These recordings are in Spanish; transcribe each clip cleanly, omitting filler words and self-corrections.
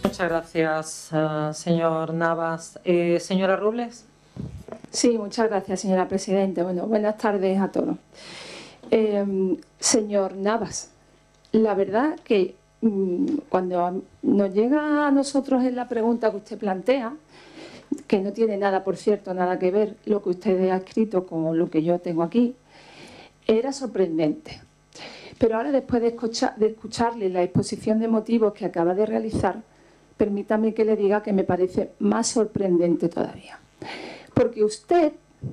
Muchas gracias, señor Navas. Señora Robles. Sí, muchas gracias, señora presidenta. Bueno, buenas tardes a todos. Señor Navas, la verdad que cuando nos llega a nosotros en la pregunta que usted plantea, que no tiene nada, por cierto, nada que ver lo que usted ha escrito con lo que yo tengo aquí, era sorprendente. Pero ahora, después de escucharle la exposición de motivos que acaba de realizar, permítame que le diga que me parece más sorprendente todavía. Porque usted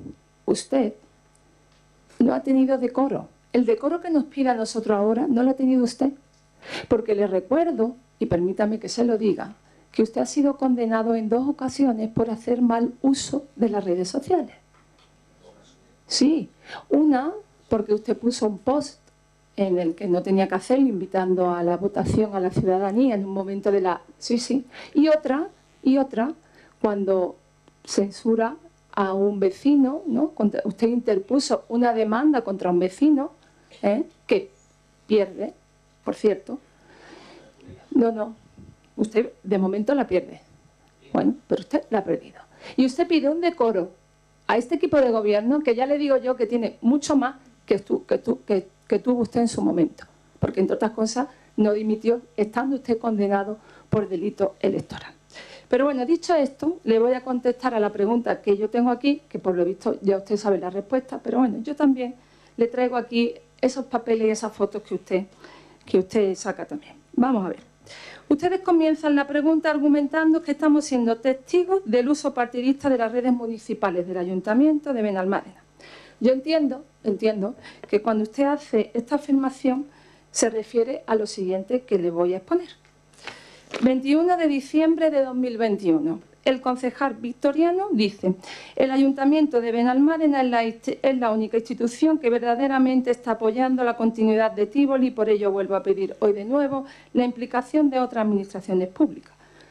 no ha tenido decoro. El decoro que nos pide a nosotros ahora no lo ha tenido usted. Porque le recuerdo, y permítame que se lo diga, que usted ha sido condenado en 2 ocasiones por hacer mal uso de las redes sociales. Sí, una porque usted puso un post en el que no tenía que hacerlo, invitando a la votación a la ciudadanía en un momento de la... Sí. Y otra, cuando censura a un vecino, ¿no? Usted interpuso una demanda contra un vecino, que pierde, por cierto. No, usted de momento la pierde. Bueno, pero usted la ha perdido. Y usted pide un decoro a este equipo de gobierno que ya le digo yo que tiene mucho más que tuvo usted en su momento. Porque, entre otras cosas, no dimitió estando usted condenado por delito electoral. Pero bueno, dicho esto, le voy a contestar a la pregunta que yo tengo aquí, que por lo visto ya usted sabe la respuesta, pero bueno, yo también le traigo aquí esos papeles y esas fotos que usted saca también. Vamos a ver. Ustedes comienzan la pregunta argumentando que estamos siendo testigos del uso partidista de las redes municipales del Ayuntamiento de Benalmádena. Yo entiendo que cuando usted hace esta afirmación se refiere a lo siguiente que le voy a exponer. 21 de diciembre de 2021. El concejal victoriano dice: el Ayuntamiento de Benalmádena es la única institución que verdaderamente está apoyando la continuidad de Tívoli y por ello vuelvo a pedir hoy de nuevo la implicación de otras administraciones públicas.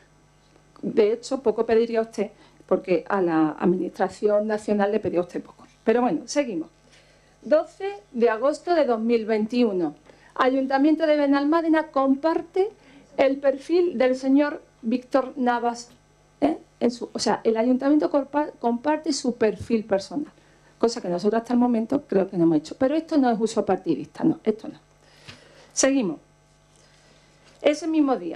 De hecho, poco pediría usted, porque a la Administración Nacional le pedía usted poco. Pero bueno, seguimos. 12 de agosto de 2021. Ayuntamiento de Benalmádena comparte el perfil del señor Víctor Navas. O sea, el ayuntamiento comparte su perfil personal, cosa que nosotros hasta el momento creo que no hemos hecho. Pero esto no es uso partidista, no, esto no. Seguimos. Ese mismo día,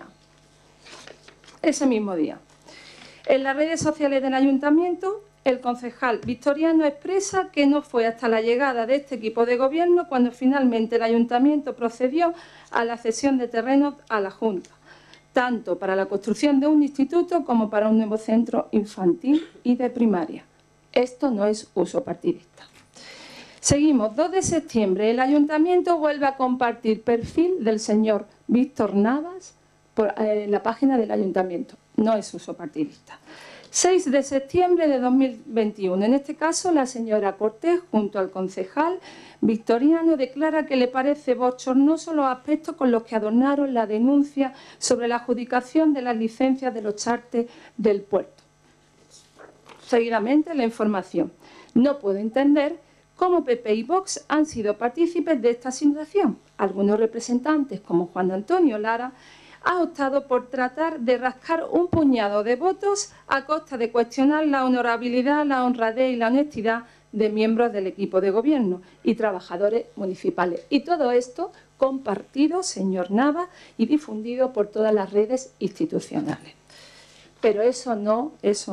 en las redes sociales del ayuntamiento, el concejal victoriano expresa que no fue hasta la llegada de este equipo de gobierno cuando finalmente el ayuntamiento procedió a la cesión de terrenos a la Junta, tanto para la construcción de un instituto como para un nuevo centro infantil y de primaria. Esto no es uso partidista. Seguimos. 2 de septiembre. El ayuntamiento vuelve a compartir perfil del señor Víctor Navas en la página del ayuntamiento. No es uso partidista. 6 de septiembre de 2021. En este caso, la señora Cortés, junto al concejal victoriano, declara que le parece bochornoso los aspectos con los que adornaron la denuncia sobre la adjudicación de las licencias de los charters del puerto. Seguidamente, la información. No puedo entender cómo PP y Vox han sido partícipes de esta situación. Algunos representantes, como Juan Antonio Lara, ha optado por tratar de rascar un puñado de votos a costa de cuestionar la honorabilidad, la honradez y la honestidad de miembros del equipo de gobierno y trabajadores municipales. Y todo esto compartido, señor Navas, y difundido por todas las redes institucionales. Pero eso no es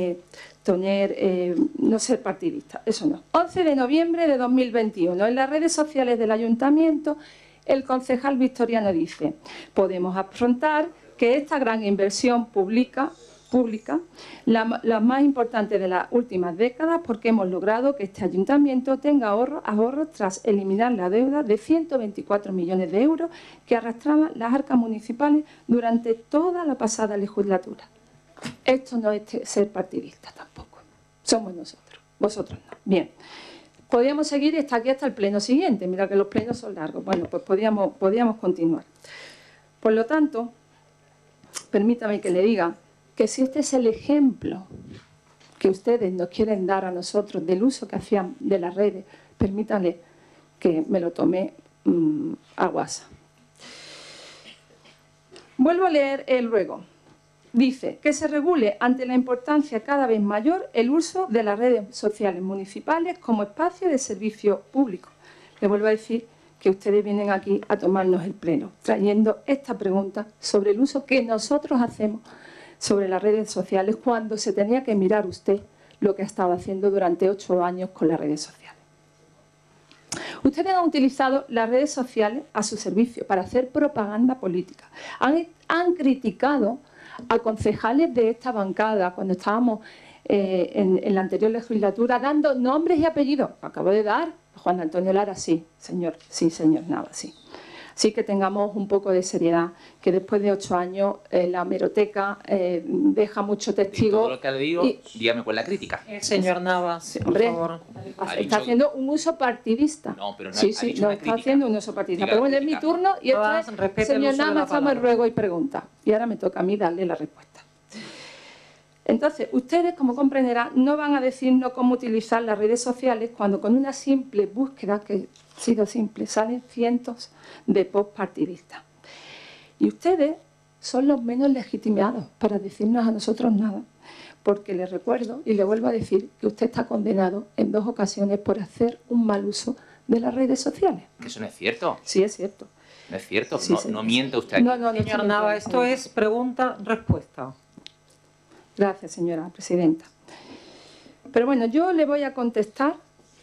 no ser partidista, eso no. 11 de noviembre de 2021, en las redes sociales del ayuntamiento, el concejal victoriano dice: podemos afrontar que esta gran inversión pública, la más importante de las últimas décadas, porque hemos logrado que este ayuntamiento tenga ahorros tras eliminar la deuda de 124 millones de euros que arrastraban las arcas municipales durante toda la pasada legislatura. Esto no es ser partidista tampoco. Somos nosotros, vosotros no. Bien. Podríamos seguir aquí hasta el pleno siguiente. Mira que los plenos son largos. Bueno, pues podríamos continuar. Por lo tanto, permítame que le diga que si este es el ejemplo que ustedes nos quieren dar a nosotros del uso que hacían de las redes, permítanle que me lo tome a guasa. Vuelvo a leer el ruego. dice que se regule ante la importancia cada vez mayor el uso de las redes sociales municipales como espacio de servicio público. Le vuelvo a decir que ustedes vienen aquí a tomarnos el pleno, trayendo esta pregunta sobre el uso que nosotros hacemos sobre las redes sociales cuando se tenía que mirar usted lo que ha estado haciendo durante 8 años con las redes sociales. Ustedes han utilizado las redes sociales a su servicio para hacer propaganda política. Han criticado a concejales de esta bancada cuando estábamos en la anterior legislatura dando nombres y apellidos. Acabo de dar a Juan Antonio Lara, sí, señor Nava, sí. Sí que tengamos un poco de seriedad, que después de 8 años la hemeroteca deja mucho testigo. Todo lo que le digo, dígame cuál es la crítica. Señor Navas, por favor. Está haciendo un uso partidista. No, pero no sí, ha sí, dicho no una está crítica. haciendo un uso partidista. Diga Pero bueno, es crítica. mi turno y esto Navas, es, respete el señor uso de la Navas, estamos en palabra. ruego y pregunta. Y ahora me toca a mí darle la respuesta. Entonces, ustedes, como comprenderán, no van a decirnos cómo utilizar las redes sociales cuando con una simple búsqueda, que ha sido simple, salen cientos de posts partidistas. Y ustedes son los menos legitimados para decirnos a nosotros nada, porque les recuerdo y le vuelvo a decir que usted está condenado en 2 ocasiones por hacer un mal uso de las redes sociales. Que eso no es cierto. Sí, es cierto. No es cierto. Sí, no, sí. no miente usted aquí. No, no, no Señor estoy Nava, mintiendo. esto es pregunta-respuesta. Gracias, señora presidenta. Pero bueno, yo le voy a contestar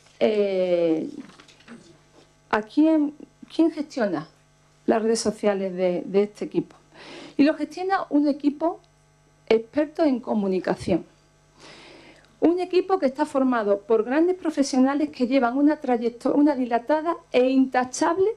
a quién gestiona las redes sociales de este equipo. Y lo gestiona un equipo experto en comunicación. Un equipo que está formado por grandes profesionales que llevan una dilatada e intachable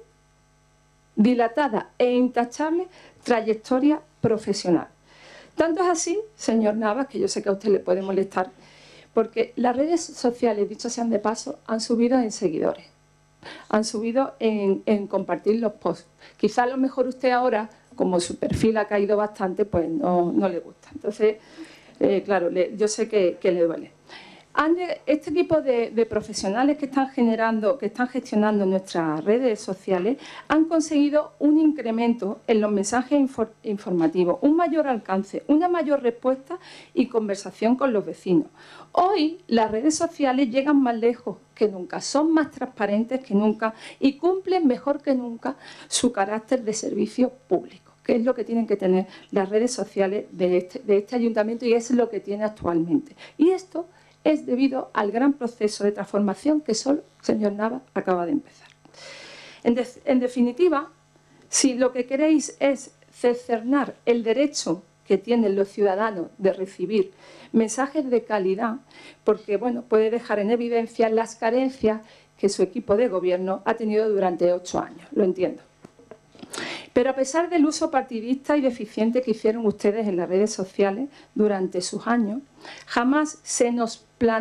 trayectoria profesional. Tanto es así, señor Navas, que yo sé que a usted le puede molestar, porque las redes sociales, dicho sean de paso, han subido en seguidores, han subido en compartir los posts. Quizá a lo mejor usted ahora, como su perfil ha caído bastante, pues no le gusta. Entonces, claro, yo sé que le duele. Este tipo de profesionales que están gestionando nuestras redes sociales han conseguido un incremento en los mensajes informativos, un mayor alcance, una mayor respuesta y conversación con los vecinos. Hoy las redes sociales llegan más lejos que nunca, son más transparentes que nunca y cumplen mejor que nunca su carácter de servicio público, que es lo que tienen que tener las redes sociales de este ayuntamiento y es lo que tiene actualmente. Y esto es debido al gran proceso de transformación que solo el señor Nava acaba de empezar. En definitiva, si lo que queréis es cercenar el derecho que tienen los ciudadanos de recibir mensajes de calidad, porque bueno, puede dejar en evidencia las carencias que su equipo de gobierno ha tenido durante 8 años, lo entiendo. Pero a pesar del uso partidista y deficiente que hicieron ustedes en las redes sociales durante sus años, jamás nos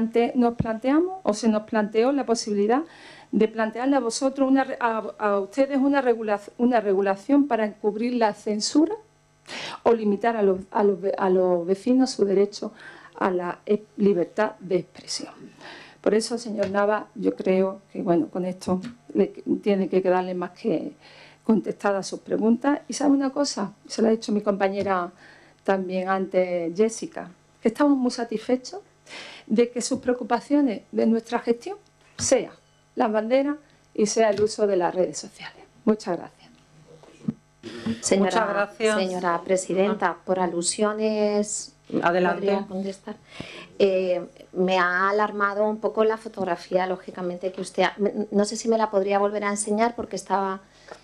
planteó la posibilidad de plantearle a ustedes una regulación para encubrir la censura o limitar a los vecinos su derecho a la libertad de expresión. Por eso, señor Nava, yo creo que bueno, con esto tiene que quedarle más que contestadas sus preguntas. Y sabe una cosa, se lo ha dicho mi compañera también antes, Jessica, que estamos muy satisfechos de que sus preocupaciones de nuestra gestión sea las banderas y sea el uso de las redes sociales. Muchas gracias. Muchas gracias. Señora presidenta, por alusiones, Adelante. ¿podría contestar? Me ha alarmado un poco la fotografía, lógicamente, que usted... No sé si me la podría volver a enseñar porque estaba...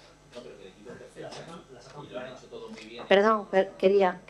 Perdón, quería...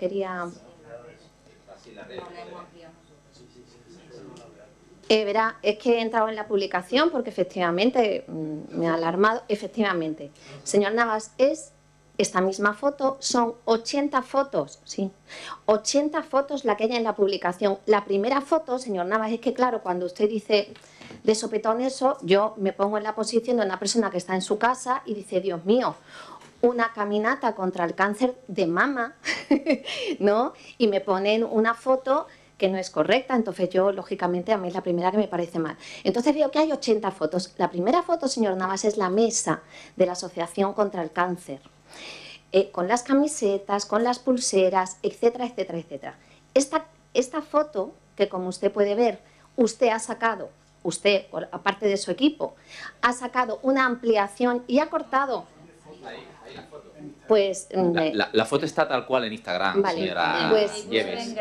Verá, es que he entrado en la publicación porque efectivamente me ha alarmado. Efectivamente, señor Navas, esta misma foto, son 80 fotos, sí, 80 fotos la que hay en la publicación. La primera foto, señor Navas, es que claro, cuando usted dice de sopetón eso, yo me pongo en la posición de una persona que está en su casa y dice, Dios mío, una caminata contra el cáncer de mama, ¿no? Y me ponen una foto que no es correcta, entonces yo, lógicamente, a mí es la primera que me parece mal. Entonces veo que hay 80 fotos. La primera foto, señor Navas, es la mesa de la Asociación contra el Cáncer. con las camisetas, con las pulseras, etcétera, etcétera, etcétera. Esta foto, que como usted puede ver, usted ha sacado, usted, aparte de su equipo, ha sacado una ampliación y ha cortado. Pues la foto está tal cual en Instagram, vale, señora pues, Lleves.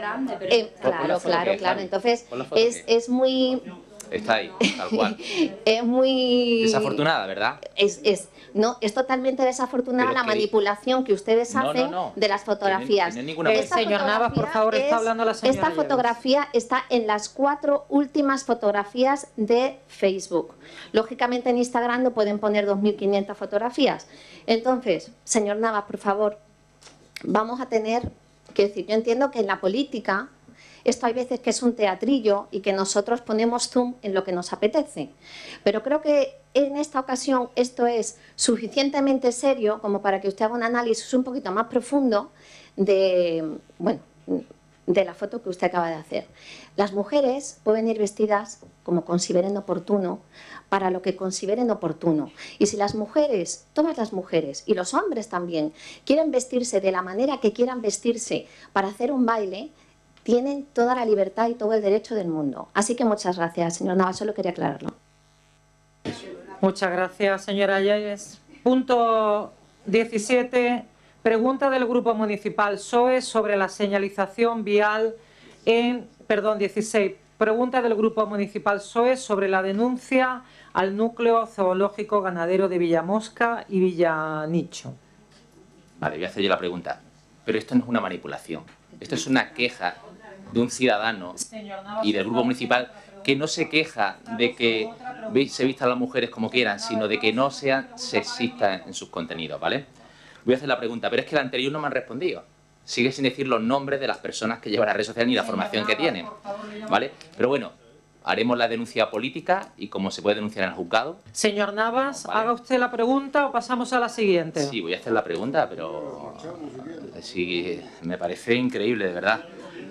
Claro. Entonces, es muy... Está ahí, tal cual. Es muy... Desafortunada, ¿verdad? Es totalmente desafortunada la manipulación que ustedes hacen de las fotografías. Señor Navas, por favor, está hablando la señora Esta fotografía está en las 4 últimas fotografías de Facebook. Lógicamente en Instagram no pueden poner 2.500 fotografías. Entonces, señor Navas, por favor, vamos a tener que decir, yo entiendo que en la política esto hay veces que es un teatrillo y que nosotros ponemos zoom en lo que nos apetece. Pero creo que en esta ocasión esto es suficientemente serio como para que usted haga un análisis un poquito más profundo de, bueno, de la foto que usted acaba de hacer. Las mujeres pueden ir vestidas como consideren oportuno, para lo que consideren oportuno. Y si las mujeres, todas las mujeres, y los hombres también, quieren vestirse de la manera que quieran vestirse para hacer un baile, tienen toda la libertad y todo el derecho del mundo. Así que muchas gracias, señor Navas, solo quería aclararlo. Muchas gracias, señora Yáñez. Punto 17. Pregunta del Grupo Municipal PSOE sobre la señalización vial en... Perdón, 16. Pregunta del Grupo Municipal PSOE sobre la denuncia al núcleo zoológico ganadero de Villamosca y Villanicho. Vale, voy a hacer yo la pregunta. Pero esto no es una manipulación. Esto es una queja de un ciudadano y del grupo municipal que no se queja de que se vistan las mujeres como quieran, sino de que no sean sexistas en sus contenidos, ¿vale? Voy a hacer la pregunta, pero es que la anterior no me han respondido. Sigue sin decir los nombres de las personas que llevan la red social ni la formación que tienen, ¿vale? Pero bueno, haremos la denuncia política y como se puede denunciar en el juzgado. Señor Navas, ¿vale? Haga usted la pregunta o pasamos a la siguiente. Sí, voy a hacer la pregunta, pero sí, me parece increíble, de verdad.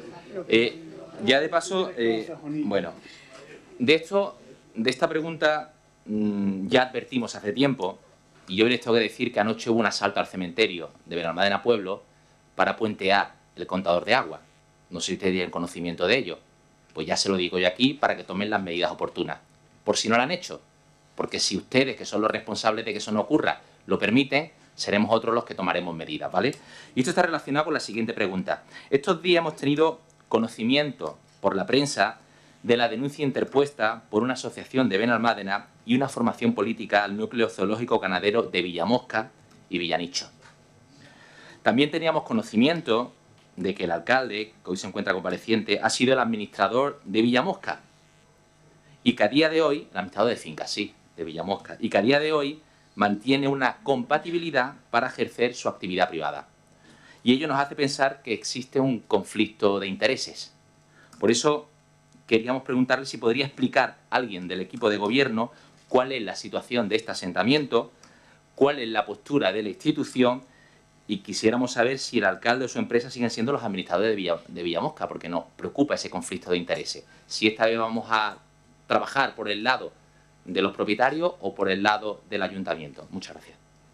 Ya de paso, bueno, de esta pregunta ya advertimos hace tiempo, y yo les tengo que decir que anoche hubo un asalto al cementerio de Benalmádena Pueblo para puentear el contador de agua. No sé si ustedes tienen conocimiento de ello. Pues ya se lo digo yo aquí para que tomen las medidas oportunas. Por si no lo han hecho. Porque si ustedes, que son los responsables de que eso no ocurra, lo permiten, seremos otros los que tomaremos medidas, ¿vale? Y esto está relacionado con la siguiente pregunta. Estos días hemos tenido conocimiento por la prensa de la denuncia interpuesta por una asociación de Benalmádena y una formación política al núcleo zoológico ganadero de Villamosca y Villanicho. También teníamos conocimiento de que el alcalde, que hoy se encuentra compareciente, ha sido el administrador de Villamosca y que a día de hoy, el administrador de fincas, sí, de Villamosca, y que a día de hoy mantiene una compatibilidad para ejercer su actividad privada. Y ello nos hace pensar que existe un conflicto de intereses. Por eso queríamos preguntarle si podría explicar a alguien del equipo de gobierno cuál es la situación de este asentamiento, cuál es la postura de la institución, y quisiéramos saber si el alcalde o su empresa siguen siendo los administradores de Villamosca, porque nos preocupa ese conflicto de intereses. Si esta vez vamos a trabajar por el lado de los propietarios o por el lado del ayuntamiento. Muchas gracias.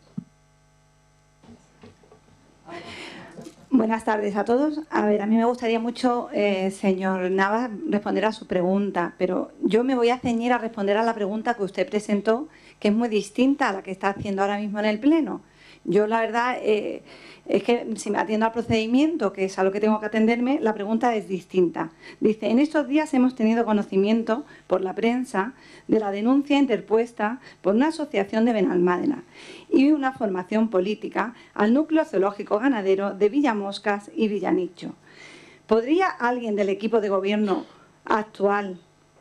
Buenas tardes a todos. A ver, a mí me gustaría mucho, señor Navas, responder a su pregunta, pero yo me voy a ceñir a responder a la pregunta que usted presentó, que es muy distinta a la que está haciendo ahora mismo en el Pleno. Yo, la verdad, es que si me atiendo al procedimiento, que es a lo que tengo que atenderme, la pregunta es distinta. Dice, en estos días hemos tenido conocimiento por la prensa de la denuncia interpuesta por una asociación de Benalmádena y una formación política al núcleo zoológico ganadero de Villamoscas y Villanicho. ¿Podría alguien del equipo de gobierno actual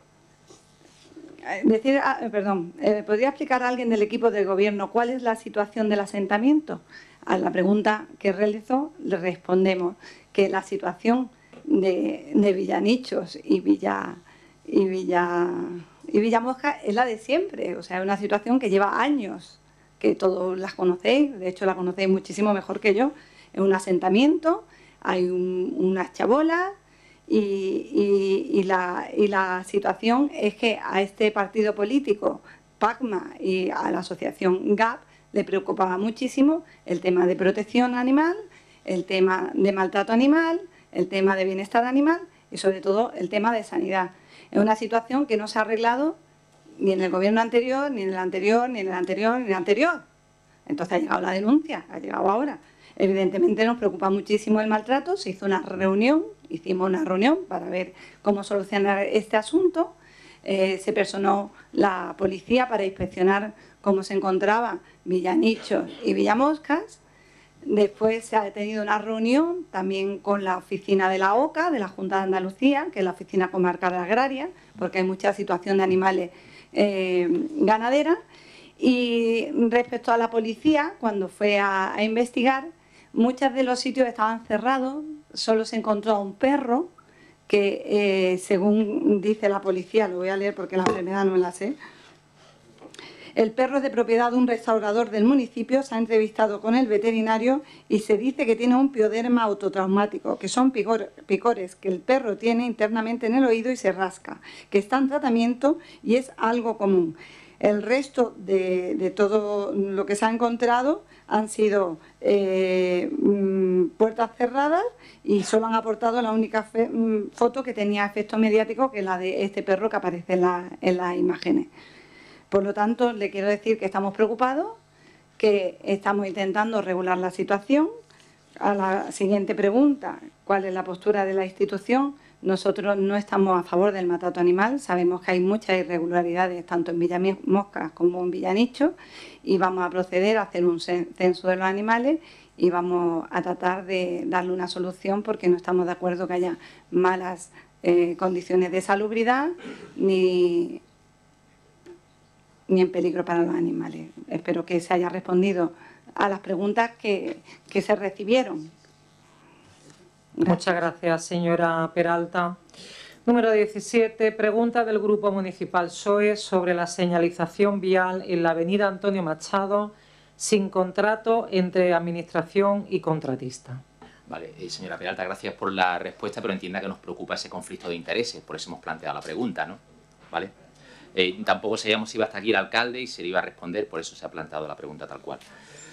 ¿podría explicar a alguien del equipo de gobierno cuál es la situación del asentamiento? A la pregunta que realizó le respondemos que la situación de Villanichos y Villamosca es la de siempre, o sea, es una situación que lleva años, que todos las conocéis, de hecho la conocéis muchísimo mejor que yo. Es un asentamiento, hay unas chabolas, y la situación es que a este partido político, PACMA, y a la asociación GAP, le preocupaba muchísimo el tema de protección animal, el tema de maltrato animal, el tema de bienestar animal y sobre todo el tema de sanidad. Es una situación que no se ha arreglado ni en el gobierno anterior, ni en el anterior, ni en el anterior, ni en el anterior. Entonces ha llegado la denuncia, ha llegado ahora. Evidentemente nos preocupa muchísimo el maltrato, se hizo una reunión, hicimos una reunión para ver cómo solucionar este asunto. Se personó la policía para inspeccionar cómo se encontraba Villanichos y Villamoscas. Después se ha tenido una reunión también con la oficina de la OCA, de la Junta de Andalucía, que es la Oficina Comarcal Agraria, porque hay mucha situación de animales ganaderas. Y respecto a la policía, cuando fue a investigar, muchos de los sitios estaban cerrados, solo se encontró a un perro que, según dice la policía, lo voy a leer porque la enfermedad no me la sé. El perro es de propiedad de un restaurador del municipio, se ha entrevistado con el veterinario y se dice que tiene un pioderma autotraumático, que son picores que el perro tiene internamente en el oído y se rasca, que está en tratamiento y es algo común. El resto de todo lo que se ha encontrado han sido puertas cerradas y solo han aportado la única foto que tenía efecto mediático, que es la de este perro que aparece en las imágenes. Por lo tanto, le quiero decir que estamos preocupados, que estamos intentando regular la situación. A la siguiente pregunta, ¿cuál es la postura de la institución? Nosotros no estamos a favor del maltrato animal, sabemos que hay muchas irregularidades tanto en Villamoscas como en Villanichos y vamos a proceder a hacer un censo de los animales y vamos a tratar de darle una solución porque no estamos de acuerdo que haya malas condiciones de salubridad ni en peligro para los animales. Espero que se haya respondido a las preguntas que se recibieron. Gracias. Muchas gracias, señora Peralta. Número 17, pregunta del Grupo Municipal PSOE sobre la señalización vial en la avenida Antonio Machado sin contrato entre administración y contratista. Vale, señora Peralta, gracias por la respuesta, pero entienda que nos preocupa ese conflicto de intereses, por eso hemos planteado la pregunta, ¿no? ¿Vale? Tampoco sabíamos si iba hasta aquí el alcalde y se le iba a responder, por eso se ha planteado la pregunta tal cual.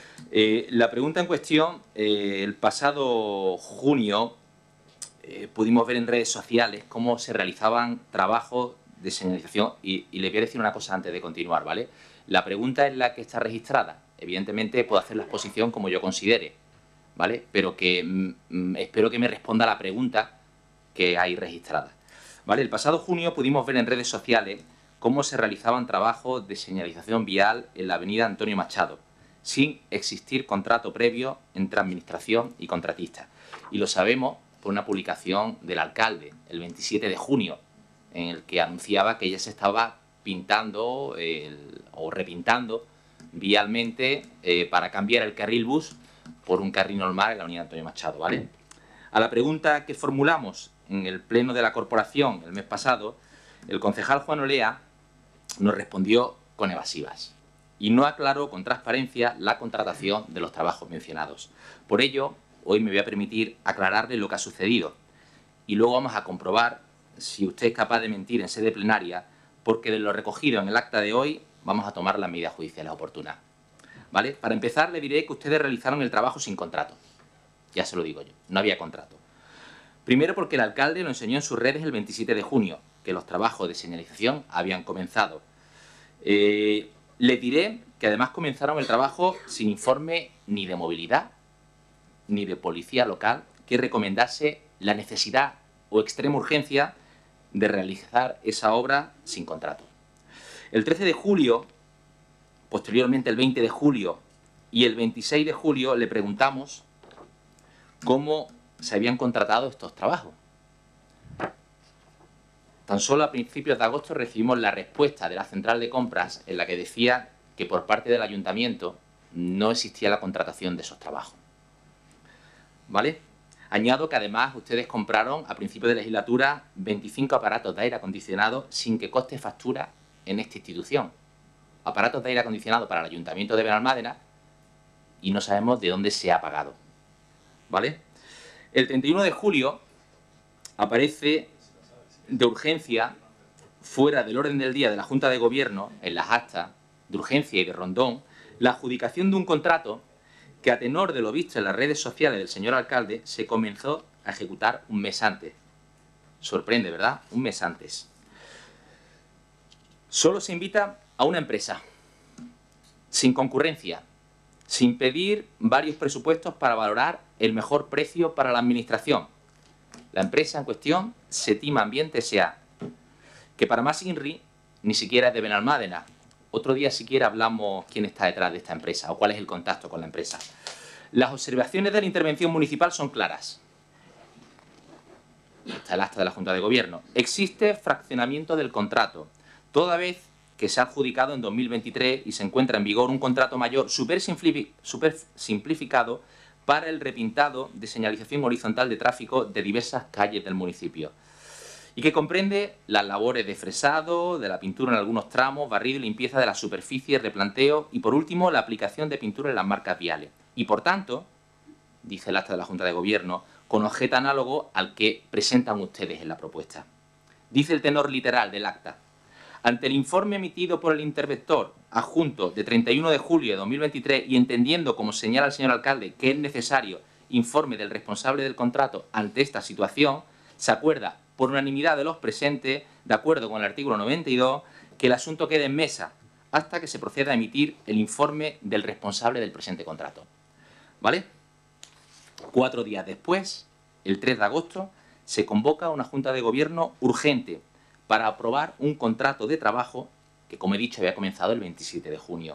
La pregunta en cuestión, el pasado junio pudimos ver en redes sociales cómo se realizaban trabajos de señalización y le voy a decir una cosa antes de continuar, ¿vale? La pregunta es la que está registrada. Evidentemente puedo hacer la exposición como yo considere, ¿vale? Pero que espero que me responda la pregunta que hay registrada, ¿vale? El pasado junio pudimos ver en redes sociales cómo se realizaban trabajos de señalización vial en la avenida Antonio Machado, sin existir contrato previo entre administración y contratista. Y lo sabemos por una publicación del alcalde, el 27 de junio, en el que anunciaba que ya se estaba pintando o repintando vialmente para cambiar el carril bus por un carril normal en la avenida Antonio Machado, ¿vale? A la pregunta que formulamos en el pleno de la corporación el mes pasado, el concejal Juan Olea nos respondió con evasivas y no aclaró con transparencia la contratación de los trabajos mencionados. Por ello, hoy me voy a permitir aclararle lo que ha sucedido y luego vamos a comprobar si usted es capaz de mentir en sede plenaria, porque de lo recogido en el acta de hoy vamos a tomar las medidas judiciales oportunas, ¿vale? Para empezar, le diré que ustedes realizaron el trabajo sin contrato. Ya se lo digo yo, no había contrato. Primero porque el alcalde lo enseñó en sus redes el 27 de junio, que los trabajos de señalización habían comenzado. Les diré que además comenzaron el trabajo sin informe ni de movilidad ni de policía local que recomendase la necesidad o extrema urgencia de realizar esa obra sin contrato. El 13 de julio, posteriormente el 20 de julio y el 26 de julio le preguntamos cómo se habían contratado estos trabajos. Tan solo a principios de agosto recibimos la respuesta de la central de compras en la que decía que por parte del ayuntamiento no existía la contratación de esos trabajos, ¿vale? Añado que además ustedes compraron a principios de legislatura 25 aparatos de aire acondicionado sin que coste factura en esta institución. Aparatos de aire acondicionado para el ayuntamiento de Benalmádena y no sabemos de dónde se ha pagado, ¿vale? El 31 de julio aparece de urgencia, fuera del orden del día de la Junta de Gobierno, en las actas de urgencia y de rondón, la adjudicación de un contrato que, a tenor de lo visto en las redes sociales del señor alcalde, se comenzó a ejecutar un mes antes. Sorprende, ¿verdad? Un mes antes. Solo se invita a una empresa, sin concurrencia, sin pedir varios presupuestos para valorar el mejor precio para la administración. La empresa en cuestión, Setima Ambiente S.A., que para más INRI ni siquiera es de Benalmádena. Otro día siquiera hablamos quién está detrás de esta empresa o cuál es el contacto con la empresa. Las observaciones de la intervención municipal son claras. Está el acta de la Junta de Gobierno. Existe fraccionamiento del contrato, toda vez que se ha adjudicado en 2023 y se encuentra en vigor un contrato mayor súper simplificado para el repintado de señalización horizontal de tráfico de diversas calles del municipio, y que comprende las labores de fresado, de la pintura en algunos tramos, barrido y limpieza de la superficie, replanteo y, por último, la aplicación de pintura en las marcas viales. Y, por tanto, dice el acta de la Junta de Gobierno, con objeto análogo al que presentan ustedes en la propuesta. Dice el tenor literal del acta: ante el informe emitido por el interventor adjunto de 31 de julio de 2023 y entendiendo, como señala el señor alcalde, que es necesario informe del responsable del contrato ante esta situación, se acuerda por unanimidad de los presentes, de acuerdo con el artículo 92, que el asunto quede en mesa hasta que se proceda a emitir el informe del responsable del presente contrato. ¿Vale? 4 días después, el 3 de agosto, se convoca una Junta de Gobierno urgente para aprobar un contrato de trabajo que, como he dicho, había comenzado el 27 de junio.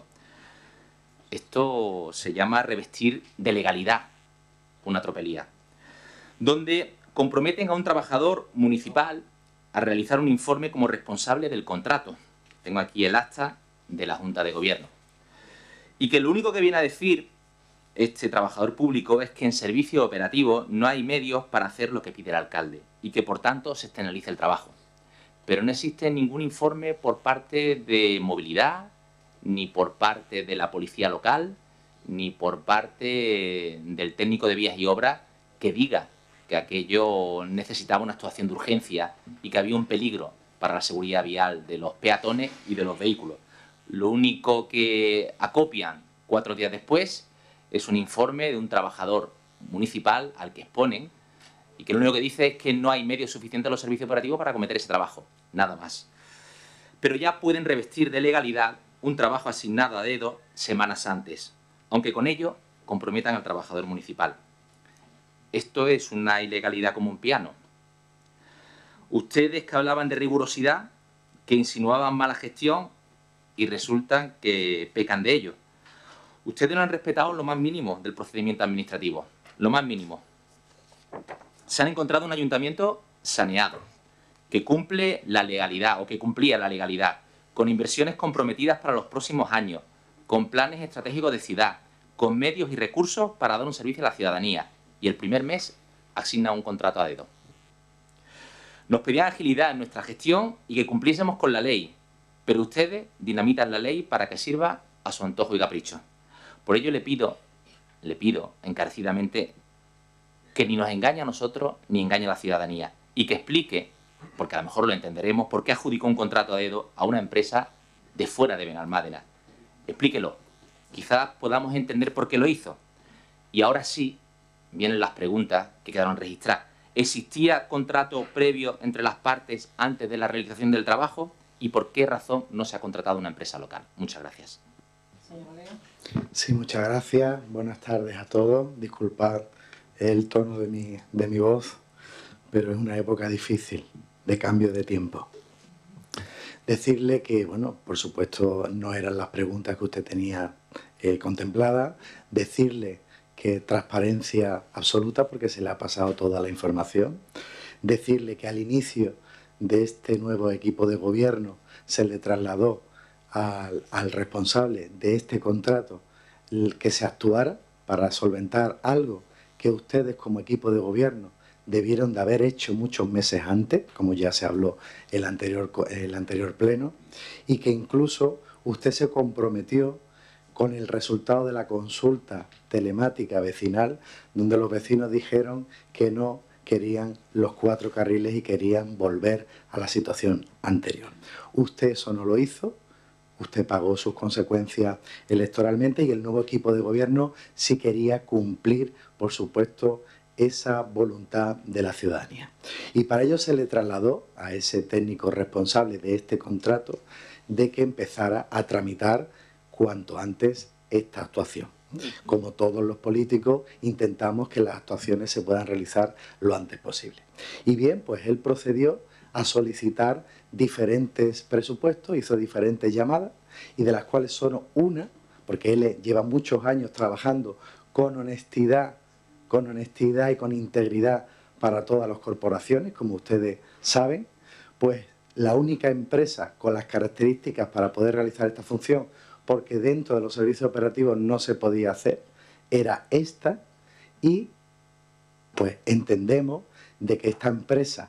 Esto se llama revestir de legalidad una tropelía, donde comprometen a un trabajador municipal a realizar un informe como responsable del contrato. Tengo aquí el acta de la Junta de Gobierno. Y que lo único que viene a decir este trabajador público es que en servicio operativo no hay medios para hacer lo que pide el alcalde y que, por tanto, se externaliza el trabajo. Pero no existe ningún informe por parte de movilidad, ni por parte de la policía local, ni por parte del técnico de vías y obras que diga que aquello necesitaba una actuación de urgencia y que había un peligro para la seguridad vial de los peatones y de los vehículos. Lo único que acopian 4 días después es un informe de un trabajador municipal al que exponen y que lo único que dice es que no hay medios suficientes en los servicios operativos para acometer ese trabajo, nada más. Pero ya pueden revestir de legalidad un trabajo asignado a dedo semanas antes, aunque con ello comprometan al trabajador municipal. Esto es una ilegalidad como un piano. Ustedes que hablaban de rigurosidad, que insinuaban mala gestión y resultan que pecan de ello. Ustedes no han respetado lo más mínimo del procedimiento administrativo, lo más mínimo. Se han encontrado un ayuntamiento saneado, que cumple la legalidad o que cumplía la legalidad, con inversiones comprometidas para los próximos años, con planes estratégicos de ciudad, con medios y recursos para dar un servicio a la ciudadanía, y el primer mes asigna un contrato a dedo. Nos pedían agilidad en nuestra gestión y que cumpliésemos con la ley, pero ustedes dinamitan la ley para que sirva a su antojo y capricho. Por ello le pido encarecidamente que ni nos engañe a nosotros ni engañe a la ciudadanía y que explique, porque a lo mejor lo entenderemos, por qué adjudicó un contrato a dedo a una empresa de fuera de Benalmádena. Explíquelo. Quizás podamos entender por qué lo hizo. Y ahora sí vienen las preguntas que quedaron registradas. ¿Existía contrato previo entre las partes antes de la realización del trabajo? ¿Y por qué razón no se ha contratado una empresa local? Muchas gracias. Sí, muchas gracias. Buenas tardes a todos. Disculpad el tono de mi voz, pero es una época difícil de cambio de tiempo. Decirle que, bueno, por supuesto no eran las preguntas que usted tenía contempladas. Decirle que transparencia absoluta porque se le ha pasado toda la información. Decirle que al inicio de este nuevo equipo de gobierno se le trasladó al responsable de este contrato que se actuara para solventar algo que ustedes como equipo de gobierno debieron de haber hecho muchos meses antes, como ya se habló el anterior pleno, y que incluso usted se comprometió con el resultado de la consulta telemática vecinal, donde los vecinos dijeron que no querían los 4 carriles y querían volver a la situación anterior. Usted eso no lo hizo, usted pagó sus consecuencias electoralmente y el nuevo equipo de gobierno sí quería cumplir, por supuesto, esa voluntad de la ciudadanía. Y para ello se le trasladó a ese técnico responsable de este contrato de que empezara a tramitar cuanto antes esta actuación. Como todos los políticos, intentamos que las actuaciones se puedan realizar lo antes posible. Y bien, pues él procedió a solicitar diferentes presupuestos, hizo diferentes llamadas, y de las cuales solo una, porque él lleva muchos años trabajando con honestidad y con integridad para todas las corporaciones, como ustedes saben, pues la única empresa con las características para poder realizar esta función, porque dentro de los servicios operativos no se podía hacer, era esta, y pues entendemos de que esta empresa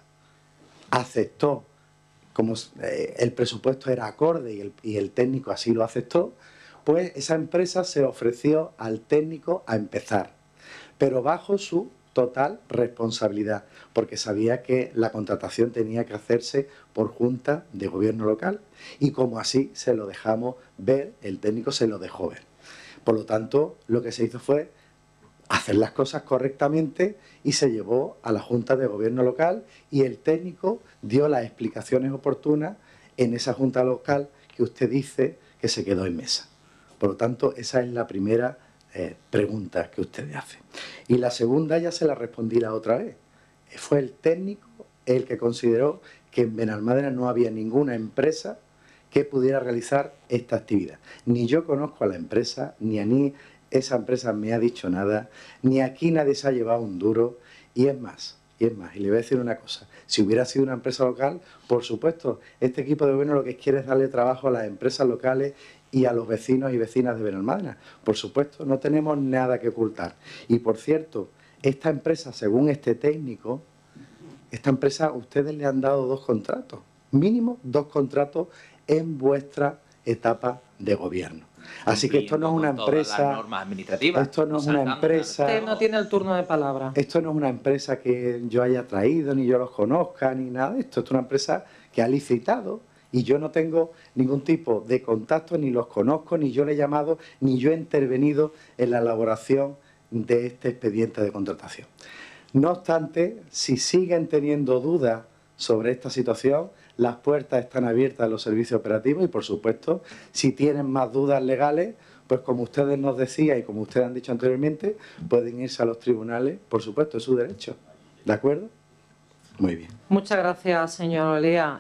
aceptó, como el presupuesto era acorde y el técnico así lo aceptó, pues esa empresa se ofreció al técnico a empezar, pero bajo su total responsabilidad, porque sabía que la contratación tenía que hacerse por junta de gobierno local, y como así se lo dejamos ver, el técnico se lo dejó ver. Por lo tanto, lo que se hizo fue hacer las cosas correctamente y se llevó a la junta de gobierno local, y el técnico dio las explicaciones oportunas en esa junta local que usted dice que se quedó en mesa. Por lo tanto, esa es la primera pregunta que usted hace. Y la segunda ya se la respondí la otra vez. Fue el técnico el que consideró que en Benalmádena no había ninguna empresa que pudiera realizar esta actividad. Ni yo conozco a la empresa, ni a mí esa empresa me ha dicho nada, ni aquí nadie se ha llevado un duro, y es más, y le voy a decir una cosa: si hubiera sido una empresa local, por supuesto, este equipo de gobierno lo que quiere es darle trabajo a las empresas locales y a los vecinos y vecinas de Benalmádena. Por supuesto, no tenemos nada que ocultar. Y por cierto, esta empresa, según este técnico, esta empresa, ustedes le han dado 2 contratos, mínimo 2 contratos en vuestra etapa de gobierno. Así que esto no es una empresa, esto no es una empresa, Usted no tiene el turno de palabra. Esto no es una empresa que yo haya traído, ni yo los conozca, ni nada de esto. Esto es una empresa que ha licitado y yo no tengo ningún tipo de contacto, ni los conozco, ni yo le he llamado, ni yo he intervenido en la elaboración de este expediente de contratación. No obstante, si siguen teniendo dudas sobre esta situación, las puertas están abiertas a los servicios operativos y, por supuesto, si tienen más dudas legales, pues como ustedes nos decían y como ustedes han dicho anteriormente, pueden irse a los tribunales, por supuesto, es su derecho. ¿De acuerdo? Muy bien. Muchas gracias, señor Olea.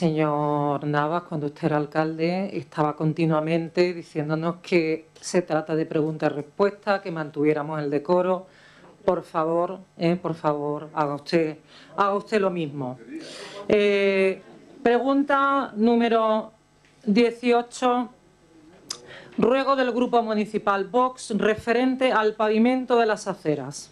Señor Navas, cuando usted era alcalde, estaba continuamente diciéndonos que se trata de pregunta y respuesta, que mantuviéramos el decoro. Por favor, haga usted lo mismo. Pregunta número 18. Ruego del Grupo Municipal Vox referente al pavimento de las aceras.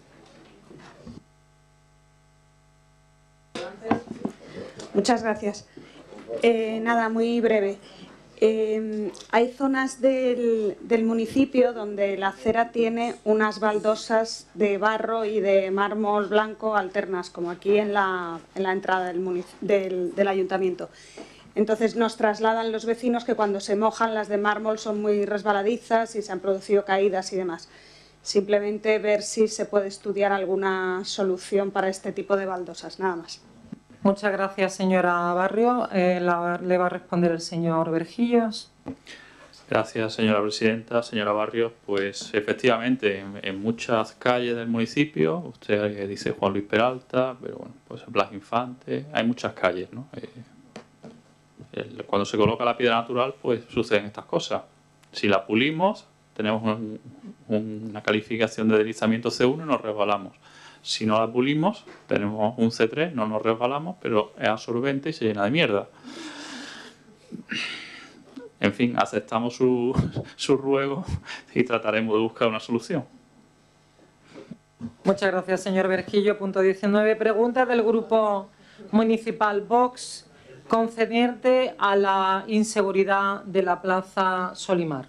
Muchas gracias. Nada, muy breve. Hay zonas del municipio donde la acera tiene unas baldosas de barro y de mármol blanco alternas, como aquí en la entrada del ayuntamiento. Entonces nos trasladan los vecinos que cuando se mojan las de mármol son muy resbaladizas y se han producido caídas y demás. Simplemente ver si se puede estudiar alguna solución para este tipo de baldosas, nada más. Muchas gracias, señora Barrio. Le va a responder el señor Vergillos. Gracias, señora presidenta. Señora Barrios, pues efectivamente, en muchas calles del municipio, usted dice Juan Luis Peralta, pero bueno, pues Blas Infante, hay muchas calles, ¿no? Cuando se coloca la piedra natural, pues suceden estas cosas. Si la pulimos, tenemos una calificación de deslizamiento C1 y nos resbalamos. Si no la pulimos, tenemos un C3, no nos resbalamos, pero es absorbente y se llena de mierda. En fin, aceptamos su ruego y trataremos de buscar una solución. Muchas gracias, señor Vergillo. Punto 19. Pregunta del Grupo Municipal Vox concerniente a la inseguridad de la Plaza Solimar.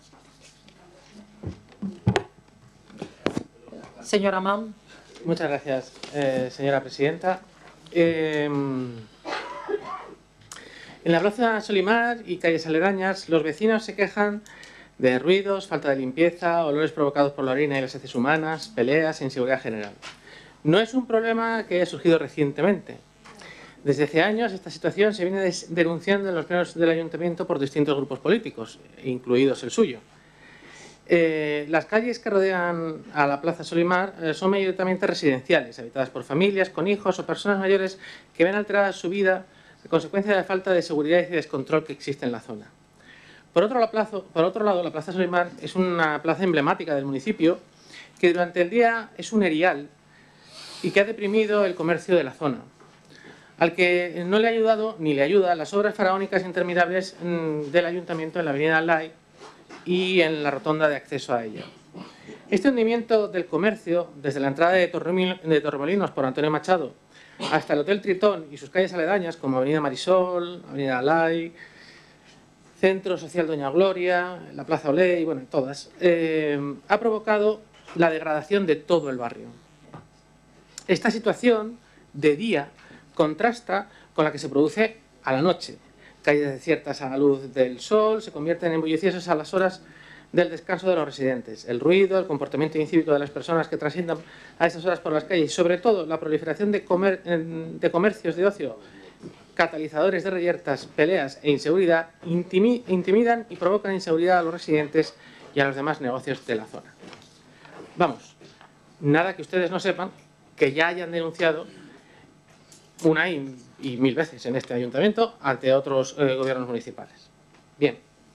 Señora Mam. Muchas gracias, señora presidenta. En la plaza Solimar y calles aledañas, los vecinos se quejan de ruidos, falta de limpieza, olores provocados por la orina y las heces humanas, peleas e inseguridad general. No es un problema que haya surgido recientemente. Desde hace años esta situación se viene denunciando en los plenos del Ayuntamiento por distintos grupos políticos, incluidos el suyo. Las calles que rodean a la plaza Solimar son mayoritariamente residenciales, habitadas por familias con hijos o personas mayores que ven alterada su vida a consecuencia de la falta de seguridad y descontrol que existe en la zona. Por otro lado, la plaza Solimar es una plaza emblemática del municipio que durante el día es un erial y que ha deprimido el comercio de la zona, al que no le ha ayudado ni le ayuda las obras faraónicas interminables del Ayuntamiento en la avenida Alay y en la rotonda de acceso a ella. Este hundimiento del comercio, desde la entrada de Torremolinos por Antonio Machado hasta el Hotel Tritón y sus calles aledañas como Avenida Marisol, Avenida Alay, Centro Social Doña Gloria, la Plaza Oley, bueno, todas, ha provocado la degradación de todo el barrio. Esta situación de día contrasta con la que se produce a la noche. Calles desiertas a la luz del sol se convierten en bulliciosas a las horas del descanso de los residentes. El ruido, el comportamiento incívico de las personas que transitan a estas horas por las calles y sobre todo la proliferación de comercios de ocio, catalizadores de reyertas, peleas e inseguridad intimidan y provocan inseguridad a los residentes y a los demás negocios de la zona. Vamos, nada que ustedes no sepan, que ya hayan denunciado una y mil veces en este ayuntamiento ante otros gobiernos municipales. Bien.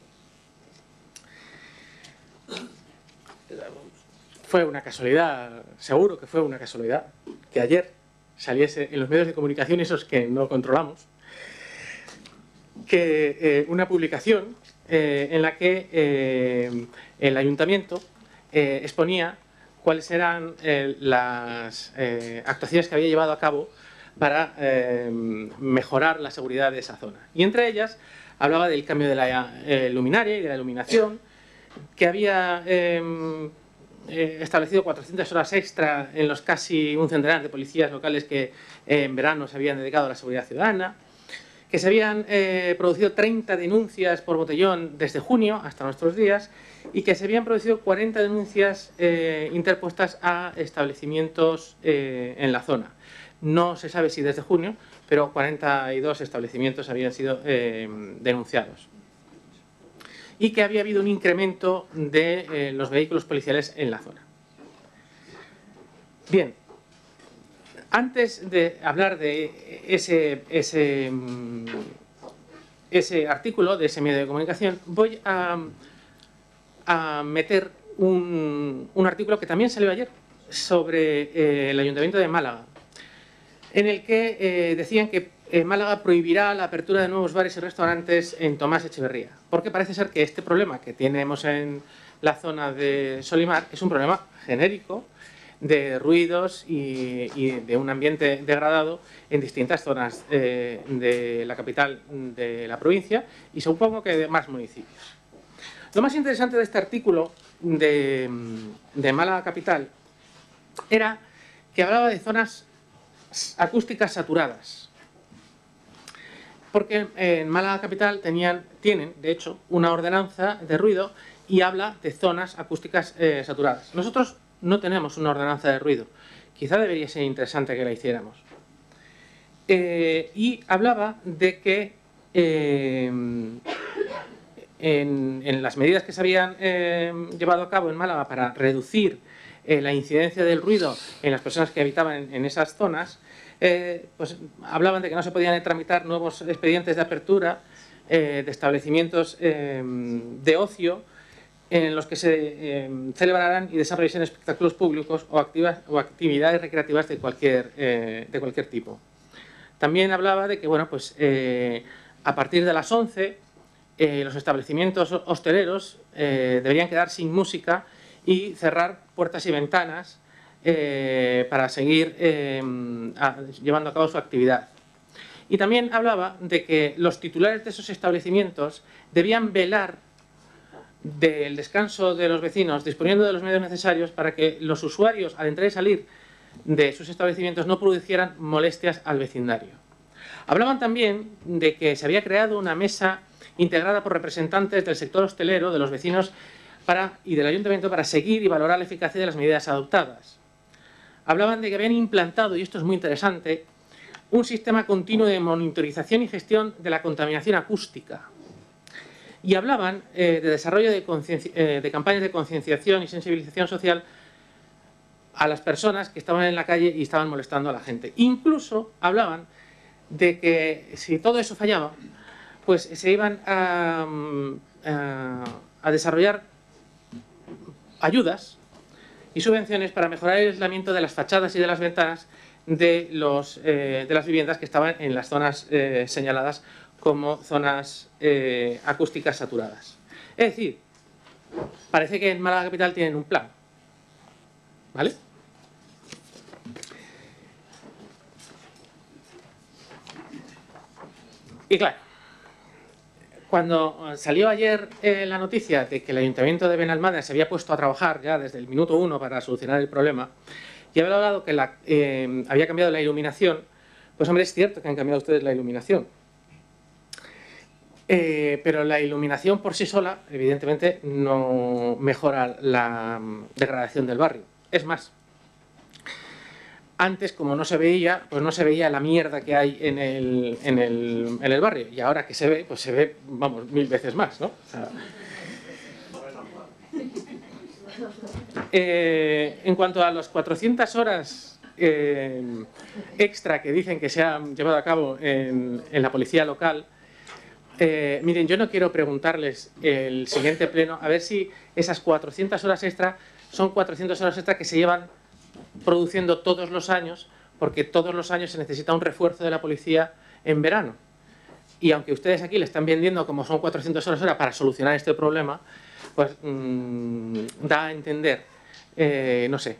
Fue una casualidad, seguro que fue una casualidad, que ayer saliese en los medios de comunicación, esos que no controlamos, que una publicación en la que el ayuntamiento exponía cuáles eran las actuaciones que había llevado a cabo para mejorar la seguridad de esa zona. Y entre ellas hablaba del cambio de la luminaria y de la iluminación, que había establecido 400 horas extra en los casi un centenar de policías locales que en verano se habían dedicado a la seguridad ciudadana, que se habían producido 30 denuncias por botellón desde junio hasta nuestros días y que se habían producido 40 denuncias interpuestas a establecimientos en la zona. No se sabe si desde junio, pero 42 establecimientos habían sido denunciados. Y que había habido un incremento de los vehículos policiales en la zona. Bien, antes de hablar de ese artículo, de ese medio de comunicación, voy a meter un artículo que también salió ayer sobre el Ayuntamiento de Málaga, en el que decían que Málaga prohibirá la apertura de nuevos bares y restaurantes en Tomás Echeverría, porque parece ser que este problema que tenemos en la zona de Solimar es un problema genérico de ruidos y de un ambiente degradado en distintas zonas de la capital de la provincia y supongo que de más municipios. Lo más interesante de este artículo de Málaga Capital era que hablaba de zonas acústicas saturadas. Porque en Málaga Capital tienen, de hecho, una ordenanza de ruido y habla de zonas acústicas saturadas. Nosotros no tenemos una ordenanza de ruido. Quizá debería ser interesante que la hiciéramos. Y hablaba de que en las medidas que se habían llevado a cabo en Málaga para reducir la incidencia del ruido en las personas que habitaban en esas zonas, pues hablaban de que no se podían tramitar nuevos expedientes de apertura de establecimientos de ocio en los que se celebrarán y desarrollasen espectáculos públicos o actividades recreativas de cualquier tipo. También hablaba de que, bueno, pues a partir de las 11 los establecimientos hosteleros deberían quedar sin música y cerrar puertas y ventanas para seguir llevando a cabo su actividad. Y también hablaba de que los titulares de esos establecimientos debían velar del descanso de los vecinos, disponiendo de los medios necesarios para que los usuarios, al entrar y salir de sus establecimientos, no produjeran molestias al vecindario. Hablaban también de que se había creado una mesa integrada por representantes del sector hostelero, de los vecinos y del ayuntamiento para seguir y valorar la eficacia de las medidas adoptadas. Hablaban de que habían implantado, y esto es muy interesante, un sistema continuo de monitorización y gestión de la contaminación acústica. Y hablaban de desarrollo de campañas de concienciación y sensibilización social a las personas que estaban en la calle y estaban molestando a la gente. Incluso hablaban de que si todo eso fallaba, pues se iban a desarrollar ayudas y subvenciones para mejorar el aislamiento de las fachadas y de las ventanas de las viviendas que estaban en las zonas señaladas como zonas acústicas saturadas. Es decir, parece que en Málaga Capital tienen un plan, ¿vale? Y claro, cuando salió ayer la noticia de que el Ayuntamiento de Benalmádena se había puesto a trabajar ya desde el minuto 1 para solucionar el problema, y había hablado que había cambiado la iluminación, pues hombre, es cierto que han cambiado ustedes la iluminación. Pero la iluminación por sí sola, evidentemente, no mejora la degradación del barrio. Es más, antes, como no se veía, pues no se veía la mierda que hay en el barrio. Y ahora que se ve, pues se ve, vamos, 1000 veces más, ¿no? O sea, en cuanto a las 400 horas extra que dicen que se han llevado a cabo en la policía local, miren, yo no quiero preguntarles el siguiente pleno a ver si esas 400 horas extra son 400 horas extra que se llevan produciendo todos los años, porque todos los años se necesita un refuerzo de la policía en verano. Y aunque ustedes aquí le están vendiendo como son 400 horas para solucionar este problema, pues da a entender, no sé,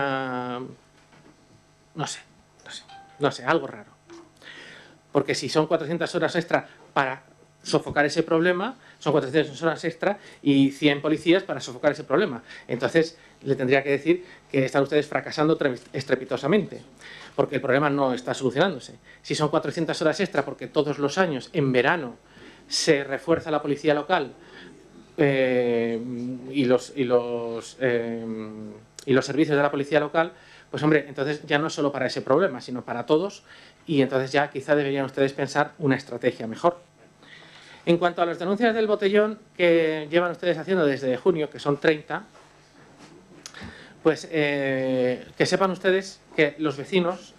algo raro. Porque si son 400 horas extra para sofocar ese problema, son 400 horas extra y 100 policías para sofocar ese problema. Entonces, le tendría que decir que están ustedes fracasando estrepitosamente, porque el problema no está solucionándose. Si son 400 horas extra porque todos los años, en verano, se refuerza la policía local y los servicios de la policía local, pues hombre, entonces ya no es solo para ese problema, sino para todos, y entonces ya quizá deberían ustedes pensar una estrategia mejor. En cuanto a las denuncias del botellón que llevan ustedes haciendo desde junio, que son 30, pues que sepan ustedes que los vecinos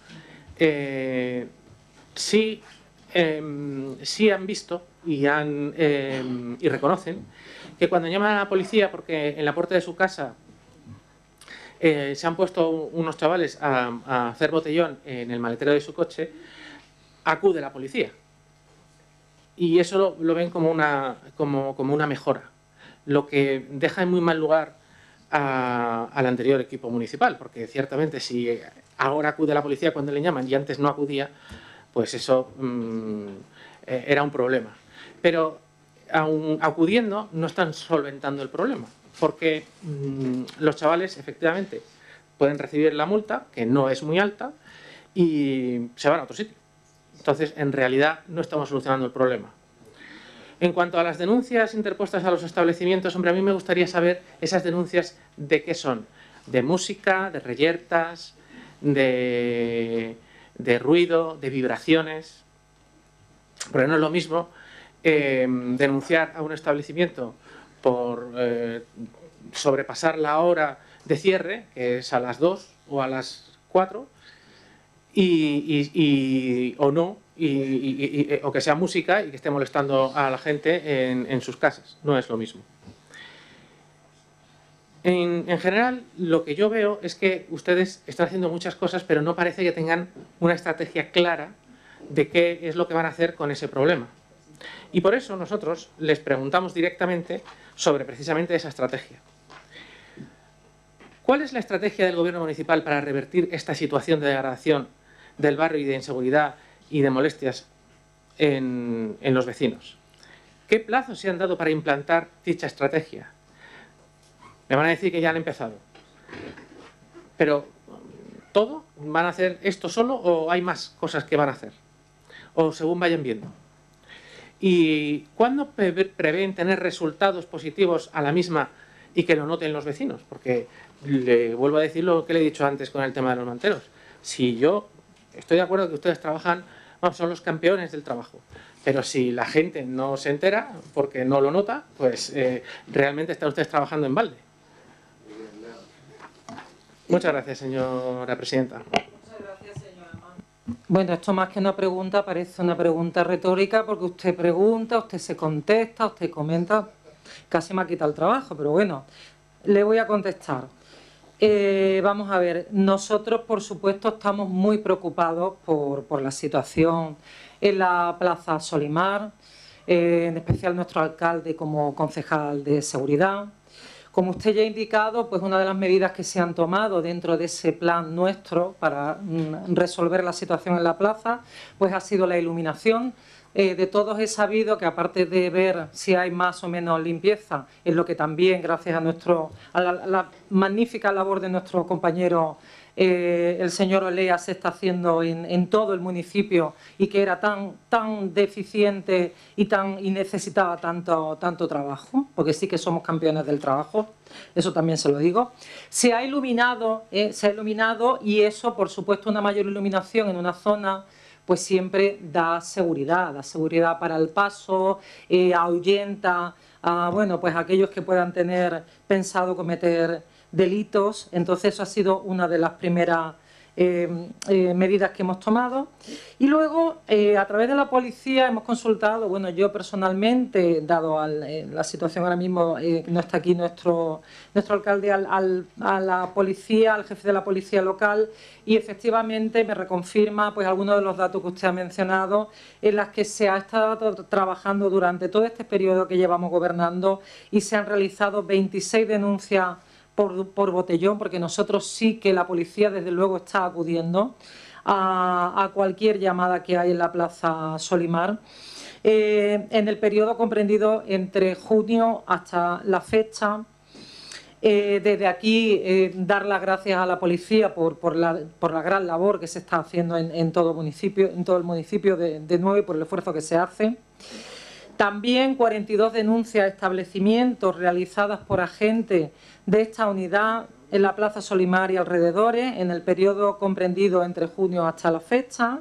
sí han visto y reconocen que cuando llaman a la policía porque en la puerta de su casa se han puesto unos chavales a hacer botellón en el maletero de su coche, acude la policía. Y eso lo ven como una mejora, lo que deja en muy mal lugar al anterior equipo municipal, porque ciertamente si ahora acude la policía cuando le llaman y antes no acudía, pues eso era un problema. Pero aun acudiendo no están solventando el problema, porque los chavales efectivamente pueden recibir la multa, que no es muy alta, y se van a otro sitio. Entonces, en realidad, no estamos solucionando el problema. En cuanto a las denuncias interpuestas a los establecimientos, hombre, a mí me gustaría saber esas denuncias de qué son. De música, de reyertas, de ruido, de vibraciones. Porque no es lo mismo denunciar a un establecimiento por sobrepasar la hora de cierre, que es a las 2 o a las 4, o no, o que sea música y que esté molestando a la gente en sus casas. No es lo mismo. En general, lo que yo veo es que ustedes están haciendo muchas cosas, pero no parece que tengan una estrategia clara de qué es lo que van a hacer con ese problema. Y por eso nosotros les preguntamos directamente sobre precisamente esa estrategia. ¿Cuál es la estrategia del gobierno municipal para revertir esta situación de degradación del barrio y de inseguridad y de molestias en los vecinos? ¿Qué plazos se han dado para implantar dicha estrategia? Me van a decir que ya han empezado. Pero, ¿todo? ¿Van a hacer esto solo o hay más cosas que van a hacer? o según vayan viendo. ¿Y cuándo prevén tener resultados positivos a la misma y que lo noten los vecinos? Porque le vuelvo a decir lo que le he dicho antes con el tema de los manteros. Si yo estoy de acuerdo que ustedes trabajan, vamos, son los campeones del trabajo, pero si la gente no se entera porque no lo nota, pues realmente están ustedes trabajando en balde. Muchas gracias, señora presidenta. Bueno, esto más que una pregunta parece una pregunta retórica, porque usted pregunta, usted se contesta, usted comenta. Casi me ha quitado el trabajo, pero bueno, le voy a contestar. Vamos a ver, nosotros por supuesto estamos muy preocupados por la situación en la Plaza Solimar, en especial nuestro alcalde como concejal de seguridad. Como usted ya ha indicado, pues una de las medidas que se han tomado dentro de ese plan nuestro para resolver la situación en la plaza, pues ha sido la iluminación. De todos he sabido que, aparte de ver si hay más o menos limpieza, es lo que también, gracias a la magnífica labor de nuestro compañero el señor Olea, se está haciendo en todo el municipio, y que era tan deficiente y necesitaba tanto trabajo, porque sí que somos campeones del trabajo, eso también se lo digo. Se ha iluminado y eso, por supuesto, una mayor iluminación en una zona pues siempre da seguridad para el paso, ahuyenta a pues aquellos que puedan tener pensado cometer delitos. Entonces eso ha sido una de las primeras medidas que hemos tomado. Y luego, a través de la policía hemos consultado, bueno, yo personalmente, dado la situación ahora mismo, no está aquí nuestro alcalde, a la policía, al jefe de la policía local, y efectivamente me reconfirma pues algunos de los datos que usted ha mencionado, en las que se ha estado trabajando durante todo este periodo que llevamos gobernando, y se han realizado 26 denuncias por botellón, porque nosotros sí que la policía desde luego está acudiendo a cualquier llamada que hay en la Plaza Solimar. En el periodo comprendido entre junio hasta la fecha, desde aquí dar las gracias a la policía por la gran labor que se está haciendo en todo el municipio de nuevo, y por el esfuerzo que se hace. También 42 denuncias a establecimientos realizadas por agentes de esta unidad en la Plaza Solimar y alrededores en el periodo comprendido entre junio hasta la fecha.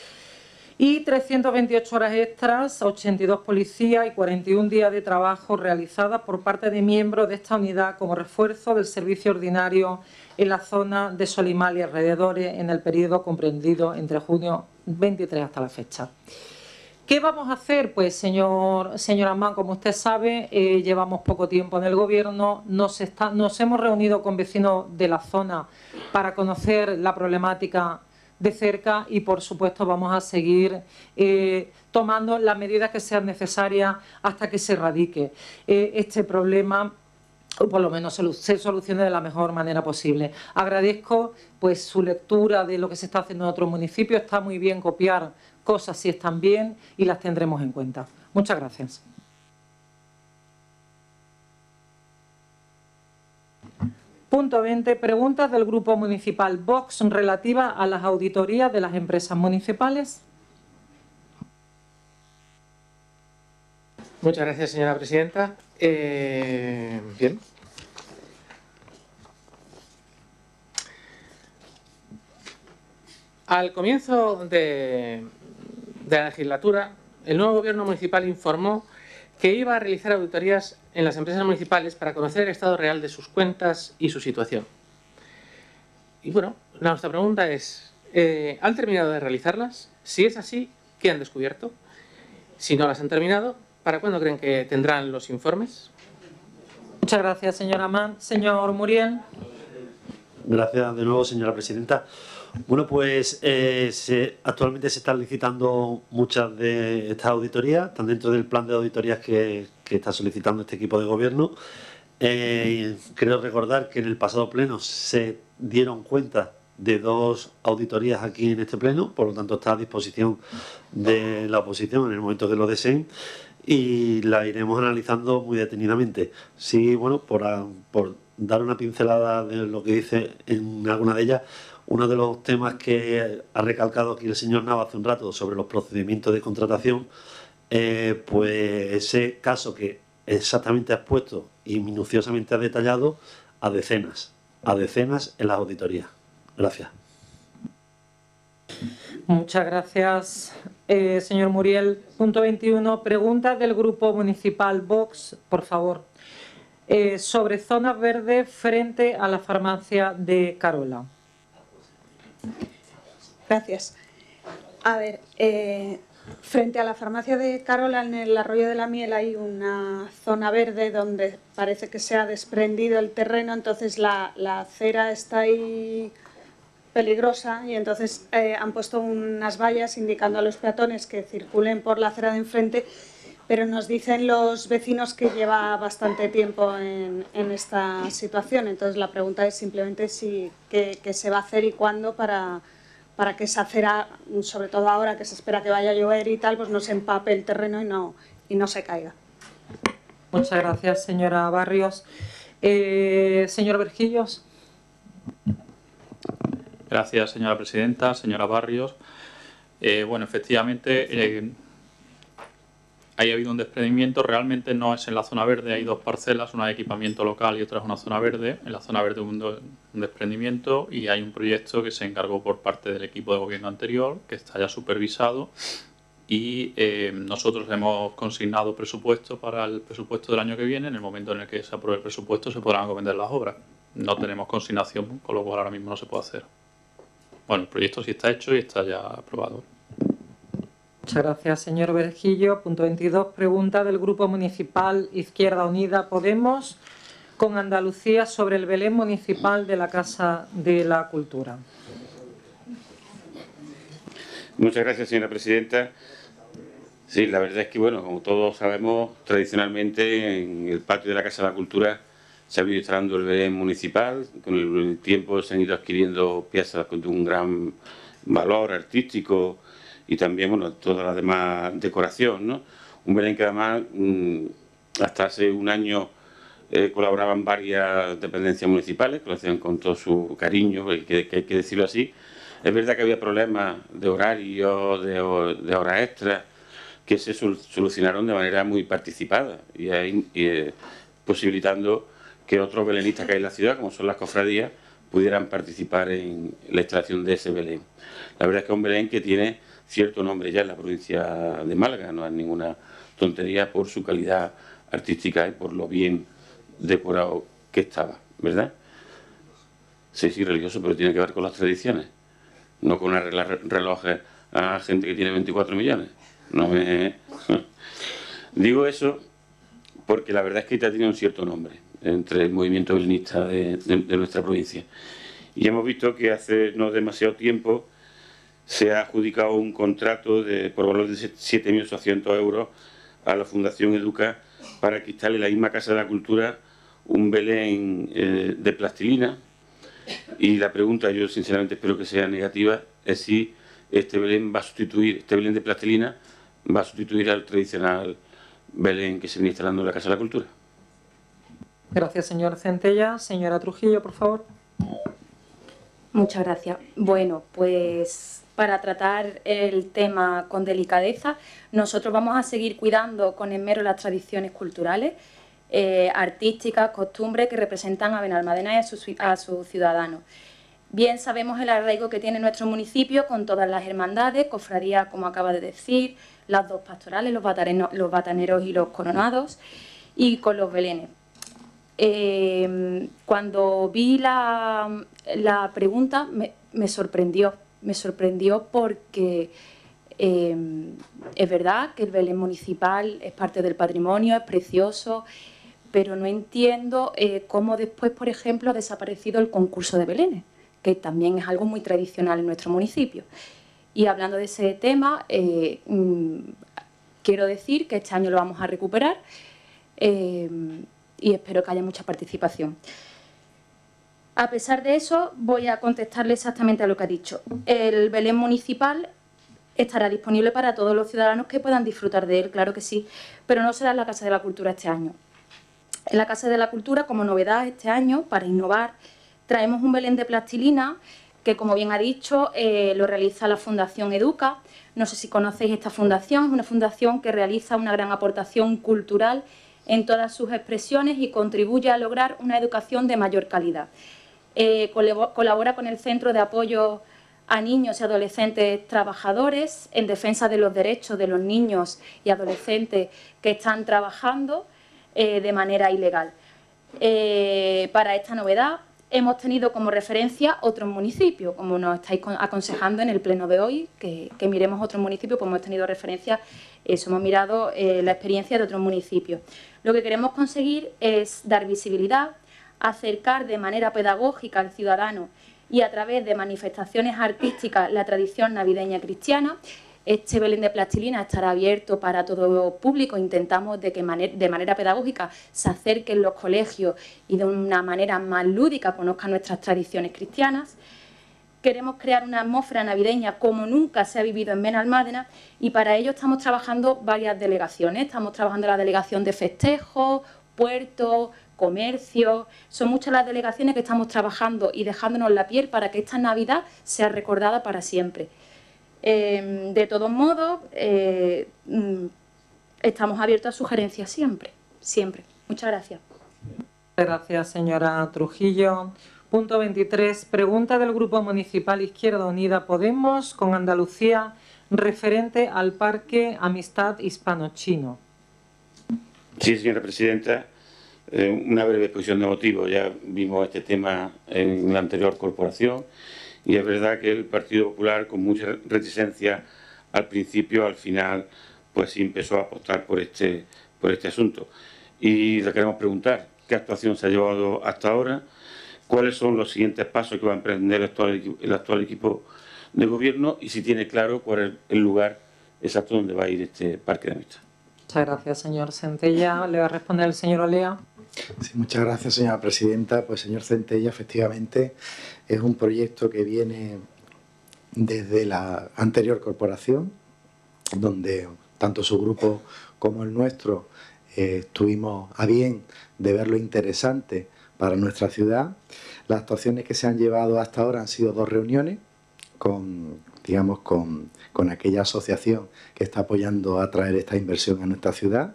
Y 328 horas extras, 82 policías y 41 días de trabajo realizadas por parte de miembros de esta unidad como refuerzo del servicio ordinario en la zona de Solimar y alrededores en el periodo comprendido entre junio 23 hasta la fecha. ¿Qué vamos a hacer? Pues, señor Amán, como usted sabe, llevamos poco tiempo en el Gobierno, nos hemos reunido con vecinos de la zona para conocer la problemática de cerca, y, por supuesto, vamos a seguir tomando las medidas que sean necesarias hasta que se erradique este problema, o por lo menos se solucione de la mejor manera posible. Agradezco pues su lectura de lo que se está haciendo en otros municipios. Está muy bien copiar cosas si están bien, y las tendremos en cuenta. Muchas gracias. Punto 20. Preguntas del Grupo Municipal Vox relativas a las auditorías de las empresas municipales. Muchas gracias, señora presidenta. Bien. Al comienzo de la legislatura, el nuevo Gobierno municipal informó que iba a realizar auditorías en las empresas municipales para conocer el estado real de sus cuentas y su situación. Y bueno, nuestra pregunta es, ¿han terminado de realizarlas? Si es así, ¿qué han descubierto? Si no las han terminado, ¿para cuándo creen que tendrán los informes? Muchas gracias, señora Mann. Señor Muriel. Gracias de nuevo, señora presidenta. Bueno, pues actualmente se están licitando muchas de estas auditorías, están dentro del plan de auditorías que está solicitando este equipo de gobierno. Creo recordar que en el pasado pleno se dieron cuenta de 2 auditorías aquí en este pleno, por lo tanto está a disposición de la oposición en el momento que lo deseen, y la iremos analizando muy detenidamente. Sí, bueno, por dar una pincelada de lo que dice en alguna de ellas. Uno de los temas que ha recalcado aquí el señor Nava hace un rato sobre los procedimientos de contratación, pues ese caso que exactamente ha expuesto y minuciosamente ha detallado a decenas en las auditorías. Gracias. Muchas gracias, señor Muriel. Punto 21. Pregunta del Grupo Municipal Vox, por favor. Sobre zonas verdes frente a la farmacia de Carola. Gracias. A ver, frente a la farmacia de Carola, en el Arroyo de la Miel, hay una zona verde donde parece que se ha desprendido el terreno, entonces la acera está ahí peligrosa y entonces han puesto unas vallas indicando a los peatones que circulen por la acera de enfrente, pero nos dicen los vecinos que lleva bastante tiempo en esta situación. Entonces la pregunta es simplemente qué se va a hacer y cuándo para que esa acera, sobre todo ahora que se espera que vaya a llover y tal, pues no se empape el terreno y no se caiga. Muchas gracias, señora Barrios. Señor Berjillos. Gracias, señora presidenta, señora Barrios. Bueno, efectivamente, ha habido un desprendimiento. Realmente no es en la zona verde, hay dos parcelas, una de equipamiento local y otra es una zona verde. En la zona verde hubo un desprendimiento y hay un proyecto que se encargó por parte del equipo de gobierno anterior, que está ya supervisado, y nosotros hemos consignado presupuesto para el presupuesto del año que viene. En el momento en el que se apruebe el presupuesto se podrán acomender las obras. No tenemos consignación, con lo cual ahora mismo no se puede hacer. Bueno, el proyecto sí está hecho y está ya aprobado. Muchas gracias, señor Berjillo. Punto 22. Pregunta del Grupo Municipal Izquierda Unida Podemos con Andalucía sobre el Belén municipal de la Casa de la Cultura. Muchas gracias, señora presidenta. Sí, la verdad es que, bueno, como todos sabemos, tradicionalmente en el patio de la Casa de la Cultura se ha venido instalando el Belén municipal. Con el tiempo se han ido adquiriendo piezas de un gran valor artístico y también, bueno, toda la demás decoración, ¿no? Un Belén que además hasta hace un año colaboraban varias dependencias municipales, que lo hacían con todo su cariño, que hay que decirlo así. Es verdad que había problemas de horario, de horas extras, que se solucionaron de manera muy participada y posibilitando que otros belenistas que hay en la ciudad, como son las cofradías, pudieran participar en la instalación de ese Belén. La verdad es que es un Belén que tiene cierto nombre ya en la provincia de Málaga, no es ninguna tontería por su calidad artística y por lo bien decorado que estaba, ¿verdad? Sí, religioso, pero tiene que ver con las tradiciones, no con arreglar relojes a gente que tiene 24 millones. No me... Digo eso porque la verdad es que ya tiene un cierto nombre entre el movimiento belenista de nuestra provincia. Y hemos visto que hace no demasiado tiempo se ha adjudicado un contrato por valor de 7.800 euros a la Fundación Educa para que instale en la misma Casa de la Cultura un Belén de plastilina. Y la pregunta, yo sinceramente espero que sea negativa, es si este Belén de plastilina va a sustituir al tradicional Belén que se viene instalando en la Casa de la Cultura. Gracias, señor Centella. Señora Trujillo, por favor. Muchas gracias. Bueno, pues para tratar el tema con delicadeza, nosotros vamos a seguir cuidando con esmero las tradiciones culturales, artísticas, costumbres que representan a Benalmádena y a sus ciudadanos. Bien sabemos el arraigo que tiene nuestro municipio con todas las hermandades, cofradías, como acaba de decir, las dos pastorales, los bataneros y los coronados, y con los belenes. Cuando vi la pregunta me sorprendió porque es verdad que el Belén municipal es parte del patrimonio, es precioso, pero no entiendo cómo después, por ejemplo, ha desaparecido el concurso de belenes, que también es algo muy tradicional en nuestro municipio. Y hablando de ese tema, quiero decir que este año lo vamos a recuperar y espero que haya mucha participación. A pesar de eso, voy a contestarle exactamente a lo que ha dicho. El Belén municipal estará disponible para todos los ciudadanos que puedan disfrutar de él, claro que sí, pero no será en la Casa de la Cultura este año. En la Casa de la Cultura, como novedad este año, para innovar, traemos un Belén de plastilina que, como bien ha dicho, lo realiza la Fundación Educa. No sé si conocéis esta fundación, es una fundación que realiza una gran aportación cultural en todas sus expresiones y contribuye a lograr una educación de mayor calidad. Colabora con el Centro de Apoyo a Niños y Adolescentes Trabajadores en defensa de los derechos de los niños y adolescentes que están trabajando de manera ilegal. Para esta novedad hemos tenido como referencia otros municipios, como nos estáis aconsejando en el pleno de hoy, que miremos otros municipios, pues hemos tenido referencia, hemos mirado la experiencia de otros municipios. Lo que queremos conseguir es dar visibilidad, acercar de manera pedagógica al ciudadano y a través de manifestaciones artísticas la tradición navideña cristiana. Este Belén de plastilina estará abierto para todo público. Intentamos de que de manera pedagógica se acerquen los colegios y de una manera más lúdica conozcan nuestras tradiciones cristianas. Queremos crear una atmósfera navideña como nunca se ha vivido en Benalmádena y para ello estamos trabajando varias delegaciones. Estamos trabajando la delegación de festejos, puertos, comercio. Son muchas las delegaciones que estamos trabajando y dejándonos la piel para que esta Navidad sea recordada para siempre. De todos modos, estamos abiertos a sugerencias siempre, siempre. Muchas gracias. Gracias, señora Trujillo. Punto 23. Pregunta del Grupo Municipal Izquierda Unida Podemos con Andalucía referente al Parque Amistad Hispano-Chino. Sí, señora presidenta. Una breve exposición de motivos. Ya vimos este tema en la anterior corporación. Y es verdad que el Partido Popular, con mucha reticencia al principio, al final, pues sí empezó a apostar por este asunto. Y le queremos preguntar qué actuación se ha llevado hasta ahora, cuáles son los siguientes pasos que va a emprender el actual equipo de gobierno y si tiene claro cuál es el lugar exacto donde va a ir este parque de amistad. Muchas gracias, señor Centella. Le va a responder el señor Olea. Sí, muchas gracias, señora presidenta. Pues, señor Centella, efectivamente es un proyecto que viene desde la anterior corporación, donde tanto su grupo como el nuestro tuvimos a bien de ver lo interesante para nuestra ciudad. Las actuaciones que se han llevado hasta ahora han sido 2 reuniones con aquella asociación que está apoyando a traer esta inversión a nuestra ciudad.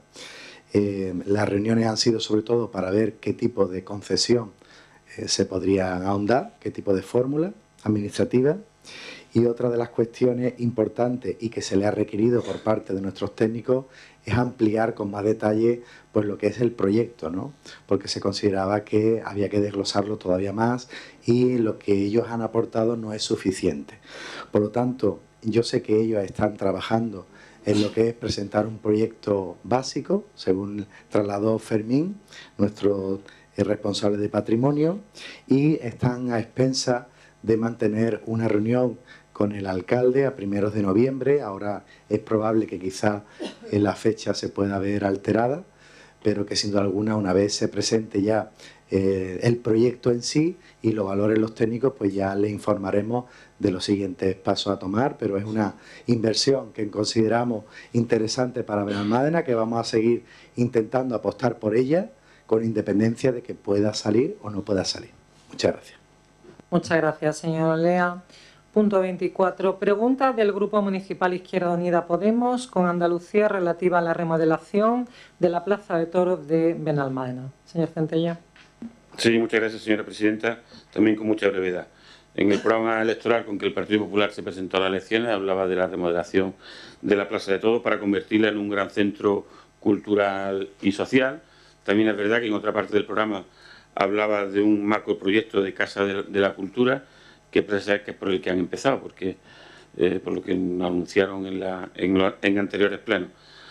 Las reuniones han sido sobre todo para ver qué tipo de concesión se podría ahondar, qué tipo de fórmula administrativa. Y otra de las cuestiones importantes y que se le ha requerido por parte de nuestros técnicos es ampliar con más detalle pues lo que es el proyecto, ¿no? Porque se consideraba que había que desglosarlo todavía más y lo que ellos han aportado no es suficiente. Por lo tanto, yo sé que ellos están trabajando en lo que es presentar un proyecto básico, según trasladó Fermín, nuestro responsable de patrimonio, y están a expensas de mantener una reunión con el alcalde a primeros de noviembre. Ahora es probable que quizá la fecha se pueda ver alterada, pero que sin duda alguna, una vez se presente ya el proyecto en sí y lo valoren los técnicos, pues ya le informaremos de los siguientes pasos a tomar. Pero es una inversión que consideramos interesante para Benalmádena, que vamos a seguir intentando apostar por ella, con independencia de que pueda salir o no pueda salir. Muchas gracias. Muchas gracias, señor Olea. Punto 24. Pregunta del Grupo Municipal Izquierda Unida Podemos con Andalucía relativa a la remodelación de la Plaza de Toros de Benalmádena. Señor Centella. Sí, muchas gracias, señora presidenta. También con mucha brevedad. En el programa electoral con que el Partido Popular se presentó a las elecciones hablaba de la remodelación de la Plaza de Toros para convertirla en un gran centro cultural y social. También es verdad que en otra parte del programa hablaba de un macroproyecto de Casa de la Cultura, que parece que es por el que han empezado, porque por lo que anunciaron en anteriores plenos,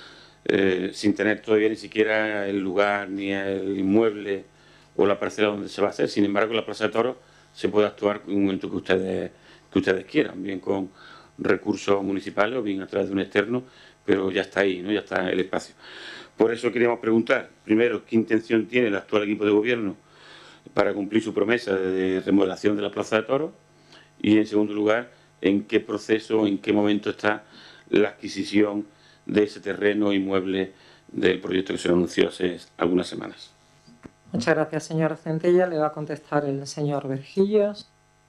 sin tener todavía ni siquiera el lugar, ni el inmueble o la parcela donde se va a hacer. Sin embargo, en la Plaza de Toros se puede actuar en un momento que ustedes quieran, bien con recursos municipales o bien a través de un externo, pero ya está ahí, ¿no? Ya está el espacio. Por eso queríamos preguntar, primero, ¿qué intención tiene el actual equipo de gobierno para cumplir su promesa de remodelación de la Plaza de Toros? Y, en segundo lugar, ¿en qué proceso, en qué momento está la adquisición de ese terreno inmueble del proyecto que se anunció hace algunas semanas? Muchas gracias, señora Centella. Le va a contestar el señor Vergillos.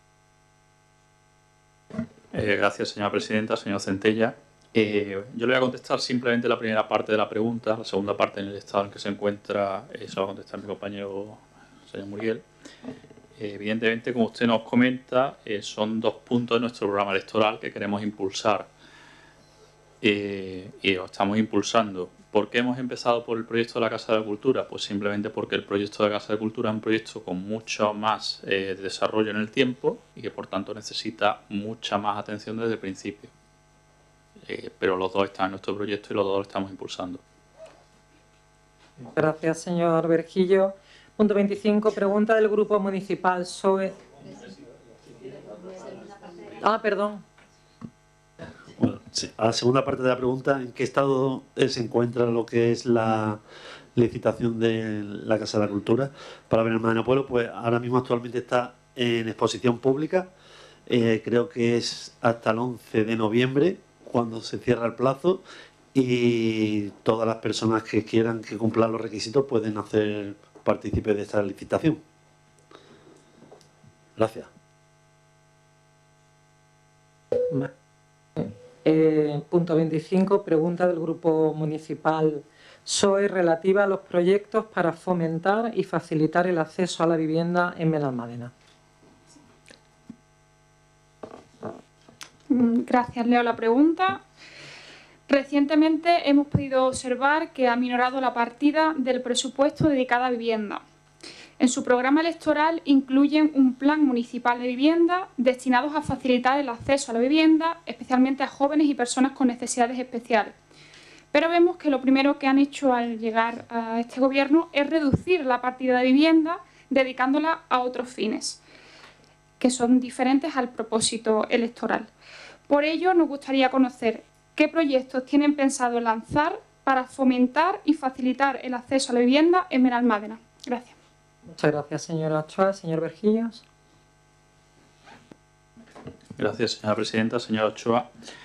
Gracias, señora presidenta. Señor Centella, yo le voy a contestar simplemente la primera parte de la pregunta. La segunda parte, en el estado en que se encuentra, se la va a contestar mi compañero, señor Muriel. Evidentemente, como usted nos comenta, son 2 puntos de nuestro programa electoral que queremos impulsar y lo estamos impulsando. ¿Por qué hemos empezado por el proyecto de la Casa de la Cultura? Pues simplemente porque el proyecto de la Casa de la Cultura es un proyecto con mucho más desarrollo en el tiempo y que por tanto necesita mucha más atención desde el principio. Pero los 2 están en nuestro proyecto y los 2 lo estamos impulsando. Gracias, señor Vergillo. Punto 25, pregunta del Grupo Municipal PSOE. Perdón. Bueno, sí, a la segunda parte de la pregunta, ¿en qué estado se encuentra lo que es la licitación de la Casa de la Cultura para Benalmádena Pueblo? Pues ahora mismo actualmente está en exposición pública. Creo que es hasta el 11 de noviembre cuando se cierra el plazo y todas las personas que quieran que cumplan los requisitos pueden hacer partícipe de esta licitación. Gracias. Punto 25, pregunta del Grupo Municipal PSOE relativa a los proyectos para fomentar y facilitar el acceso a la vivienda en Benalmádena. Gracias, leo la pregunta. Recientemente hemos podido observar que ha minorado la partida del presupuesto dedicada a vivienda. En su programa electoral incluyen un plan municipal de vivienda destinados a facilitar el acceso a la vivienda, especialmente a jóvenes y personas con necesidades especiales. Pero vemos que lo primero que han hecho al llegar a este gobierno es reducir la partida de vivienda dedicándola a otros fines, que son diferentes al propósito electoral. Por ello, nos gustaría conocer qué proyectos tienen pensado lanzar para fomentar y facilitar el acceso a la vivienda en Benalmádena. Gracias. Muchas gracias, señora Ochoa. Señor Vergillos. Gracias, señora presidenta. Señora Ochoa,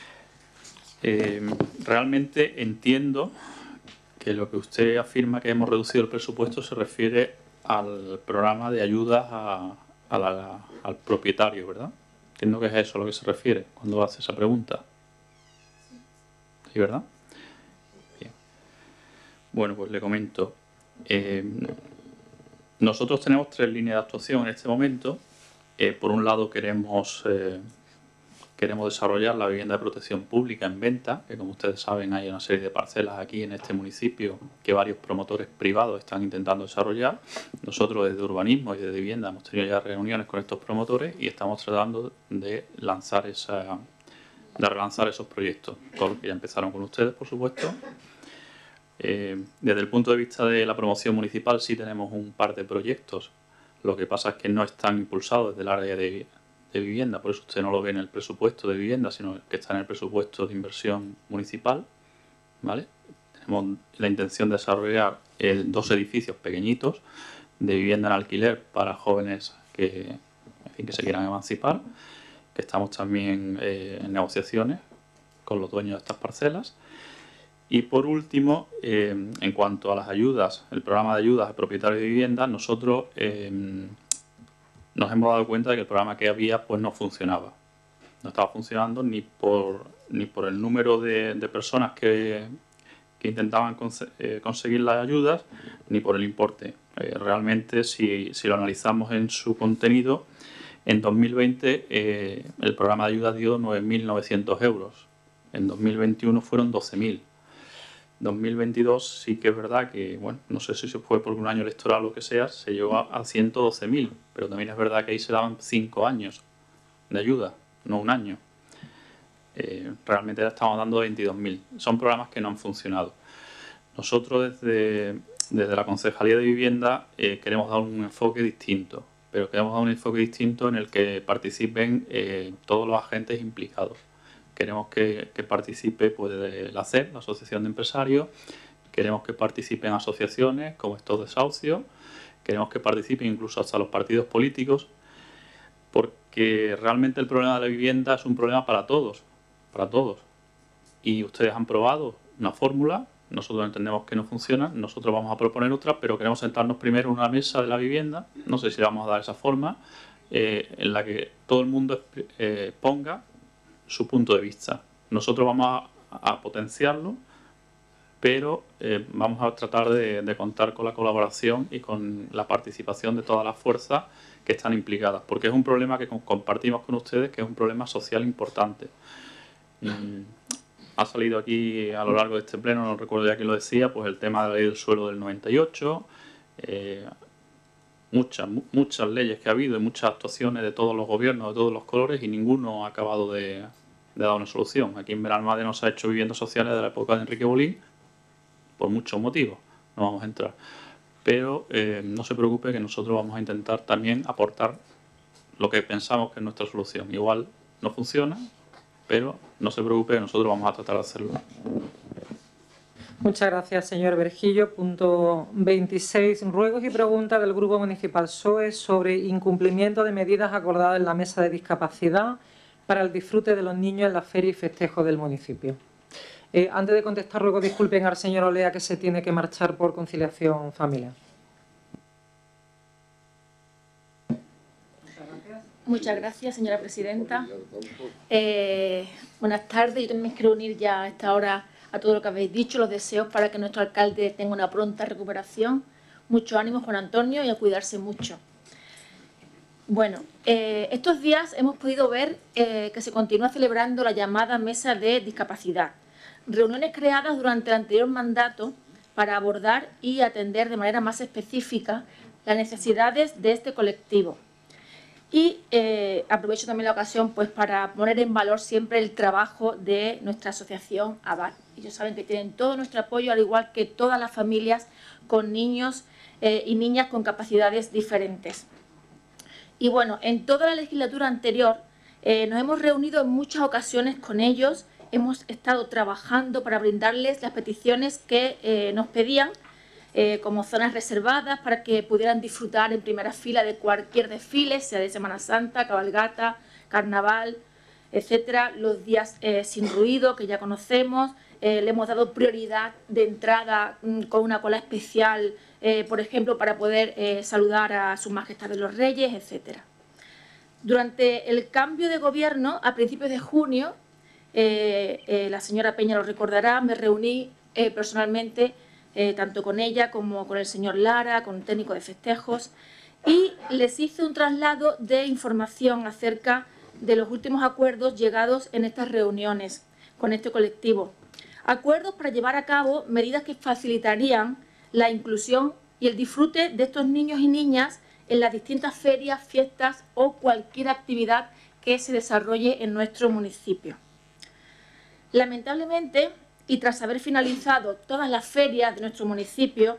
realmente entiendo que lo que usted afirma que hemos reducido el presupuesto se refiere al programa de ayudas al propietario, ¿verdad? Entiendo que es eso a lo que se refiere cuando hace esa pregunta. ¿Sí, verdad? Bien. Bueno, pues le comento. Nosotros tenemos 3 líneas de actuación en este momento. Por un lado queremos desarrollar la vivienda de protección pública en venta, que como ustedes saben hay una serie de parcelas aquí en este municipio que varios promotores privados están intentando desarrollar. Nosotros desde Urbanismo y desde Vivienda hemos tenido ya reuniones con estos promotores y estamos tratando de relanzar esos proyectos, todos los que ya empezaron con ustedes, por supuesto. Desde el punto de vista de la promoción municipal sí tenemos un par de proyectos, lo que pasa es que no están impulsados desde el área de vivienda, por eso usted no lo ve en el presupuesto de vivienda, sino que está en el presupuesto de inversión municipal, ¿vale? Tenemos la intención de desarrollar 2 edificios pequeñitos de vivienda en alquiler para jóvenes que se quieran emancipar, que estamos también en negociaciones con los dueños de estas parcelas. Y por último, en cuanto a las ayudas, el programa de ayudas a propietarios de vivienda, nosotros nos hemos dado cuenta de que el programa que había pues no funcionaba. No estaba funcionando ni por el número de personas que intentaban conseguir las ayudas, ni por el importe. Realmente, si lo analizamos en su contenido, en 2020 el programa de ayuda dio 9.900 euros. En 2021 fueron 12.000. 2022 sí que es verdad que, bueno, no sé si se fue por un año electoral o lo que sea, se llegó a 112.000, pero también es verdad que ahí se daban 5 años de ayuda, no un año. Realmente ya estamos dando 22.000. Son programas que no han funcionado. Nosotros desde la Concejalía de Vivienda queremos dar un enfoque distinto, pero queremos dar un enfoque distinto en el que participen todos los agentes implicados. Queremos que participe pues, la ACEP, la Asociación de Empresarios, queremos que participen asociaciones como estos desahucios, queremos que participen incluso hasta los partidos políticos, porque realmente el problema de la vivienda es un problema para todos. Y ustedes han probado una fórmula nosotros entendemos que no funciona, nosotros vamos a proponer otra, pero queremos sentarnos primero en una mesa de la vivienda, no sé si le vamos a dar esa forma, en la que todo el mundo ponga su punto de vista. Nosotros vamos a potenciarlo, pero vamos a tratar de contar con la colaboración y con la participación de todas las fuerzas que están implicadas, porque es un problema que compartimos con ustedes, que es un problema social importante. Ha salido aquí a lo largo de este pleno, no recuerdo ya quién lo decía, pues el tema de la ley del suelo del 98, muchas leyes que ha habido y muchas actuaciones de todos los gobiernos, de todos los colores, y ninguno ha acabado de dar una solución. Aquí en Benalmádena se ha hecho viviendas sociales de la época de Enrique Bolín, por muchos motivos, no vamos a entrar. Pero no se preocupe, que nosotros vamos a intentar también aportar lo que pensamos que es nuestra solución. Igual no funciona, pero no se preocupe, que nosotros vamos a tratar de hacerlo. Muchas gracias, señor Berjillo. Punto 26. Ruegos y preguntas del Grupo Municipal PSOE sobre incumplimiento de medidas acordadas en la Mesa de Discapacidad para el disfrute de los niños en la feria y festejos del municipio. Antes de contestar, ruego disculpen al señor Olea, que se tiene que marchar por conciliación familiar. Muchas gracias, señora presidenta. Buenas tardes. Yo también quiero unir ya a esta hora a todo lo que habéis dicho, los deseos para que nuestro alcalde tenga una pronta recuperación. Mucho ánimo, Juan Antonio, y a cuidarse mucho. Bueno, estos días hemos podido ver que se continúa celebrando la llamada Mesa de Discapacidad. Reuniones creadas durante el anterior mandato para abordar y atender de manera más específica las necesidades de este colectivo. Y aprovecho también la ocasión pues para poner en valor siempre el trabajo de nuestra asociación ABAT. Ellos saben que tienen todo nuestro apoyo, al igual que todas las familias con niños y niñas con capacidades diferentes. Y bueno, en toda la legislatura anterior nos hemos reunido en muchas ocasiones con ellos, hemos estado trabajando para brindarles las peticiones que nos pedían, como zonas reservadas para que pudieran disfrutar en primera fila de cualquier desfile, sea de Semana Santa, cabalgata, carnaval, etcétera, los días sin ruido que ya conocemos. Le hemos dado prioridad de entrada con una cola especial, por ejemplo, para poder saludar a Sus Majestades los Reyes, etcétera. Durante el cambio de gobierno, a principios de junio, la señora Peña lo recordará, me reuní personalmente tanto con ella como con el señor Lara, con el técnico de festejos, y les hice un traslado de información acerca de los últimos acuerdos llegados en estas reuniones con este colectivo. Acuerdos para llevar a cabo medidas que facilitarían la inclusión y el disfrute de estos niños y niñas en las distintas ferias, fiestas o cualquier actividad que se desarrolle en nuestro municipio. Lamentablemente, y tras haber finalizado todas las ferias de nuestro municipio,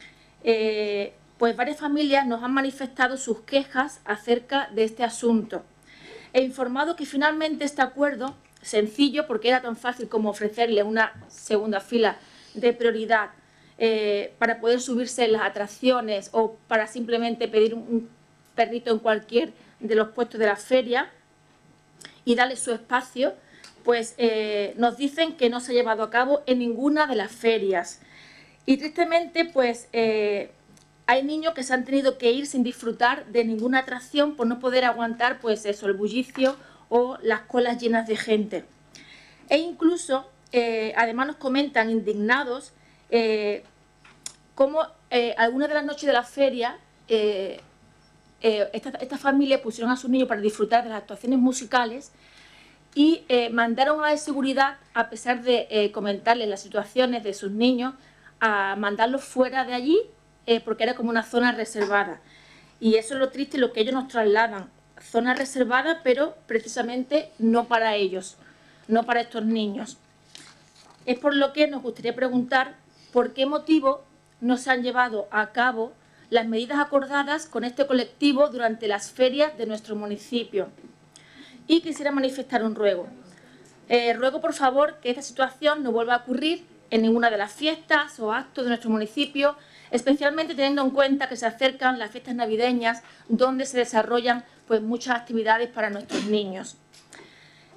pues varias familias nos han manifestado sus quejas acerca de este asunto. He informado que finalmente este acuerdo, sencillo porque era tan fácil como ofrecerle una segunda fila de prioridad para poder subirse en las atracciones o para simplemente pedir un perrito en cualquier de los puestos de la feria y darle su espacio, pues nos dicen que no se ha llevado a cabo en ninguna de las ferias. Y tristemente, pues hay niños que se han tenido que ir sin disfrutar de ninguna atracción por no poder aguantar, pues eso, el bullicio o las colas llenas de gente. E incluso, además nos comentan indignados, cómo algunas de las noches de la feria, esta familia pusieron a sus niños para disfrutar de las actuaciones musicales y mandaron a la seguridad, a pesar de comentarles las situaciones de sus niños, a mandarlos fuera de allí porque era como una zona reservada. Y eso es lo triste, lo que ellos nos trasladan. Zona reservada, pero precisamente no para ellos, no para estos niños. Es por lo que nos gustaría preguntar por qué motivo no se han llevado a cabo las medidas acordadas con este colectivo durante las ferias de nuestro municipio. Y quisiera manifestar un ruego. Ruego, por favor, que esta situación no vuelva a ocurrir en ninguna de las fiestas o actos de nuestro municipio, especialmente teniendo en cuenta que se acercan las fiestas navideñas, donde se desarrollan pues muchas actividades para nuestros niños.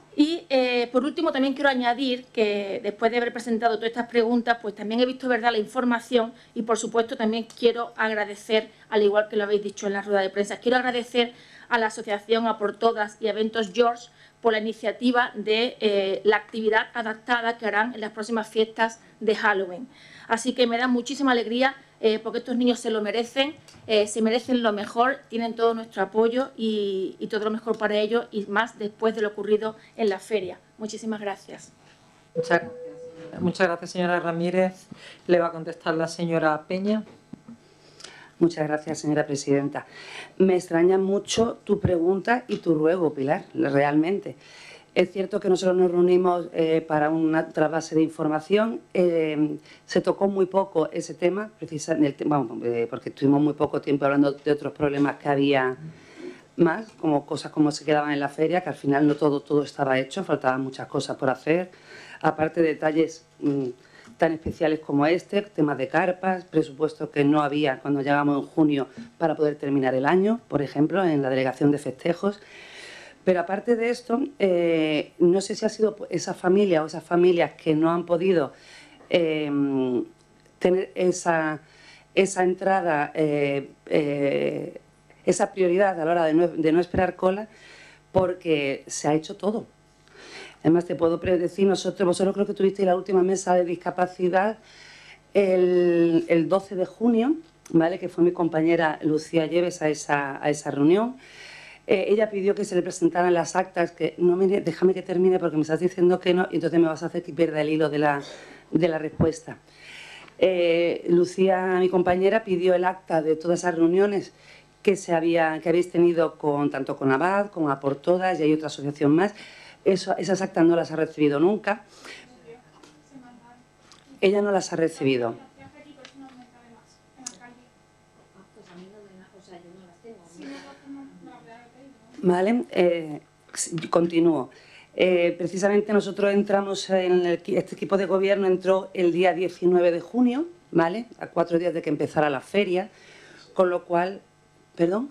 Y por último también quiero añadir que después de haber presentado todas estas preguntas, pues también he visto, ¿verdad?, la información y por supuesto también quiero agradecer, al igual que lo habéis dicho en la rueda de prensa, quiero agradecer a la asociación A por Todas y Eventos George por la iniciativa de la actividad adaptada que harán en las próximas fiestas de Halloween. Así que me da muchísima alegría porque estos niños se lo merecen, se merecen lo mejor, tienen todo nuestro apoyo y todo lo mejor para ellos y más después de lo ocurrido en la feria. Muchísimas gracias. Muchas gracias, señora Ramírez. Le va a contestar la señora Peña. Muchas gracias, señora presidenta. Me extraña mucho tu pregunta y tu ruego, Pilar, realmente. Es cierto que nosotros nos reunimos para una trasvase de información. Se tocó muy poco ese tema, porque estuvimos muy poco tiempo hablando de otros problemas que había más, como cosas como se quedaban en la feria, que al final no todo estaba hecho, faltaban muchas cosas por hacer. Aparte de detalles tan especiales como este, temas de carpas, presupuestos que no había cuando llegamos en junio para poder terminar el año, por ejemplo, en la delegación de festejos. Pero aparte de esto, no sé si ha sido esa familia o esas familias que no han podido tener esa entrada, esa prioridad a la hora de no esperar cola, porque se ha hecho todo. Además, te puedo decir, vosotros creo que tuvisteis la última mesa de discapacidad el 12 de junio, ¿vale?, que fue mi compañera Lucía Lleves a esa reunión. Ella pidió que se le presentaran las actas, que déjame que termine porque me estás diciendo que no, y entonces me vas a hacer que pierda el hilo de la respuesta. Lucía, mi compañera, pidió el acta de todas esas reuniones que habéis tenido tanto con Abad como A por Todas, y hay otra asociación más. Esas actas no las ha recibido nunca. Ella no las ha recibido. Vale, continúo. Precisamente nosotros entramos en este equipo de gobierno, entró el día 19 de junio, ¿vale?, a 4 días de que empezara la feria, con lo cual, ¿perdón?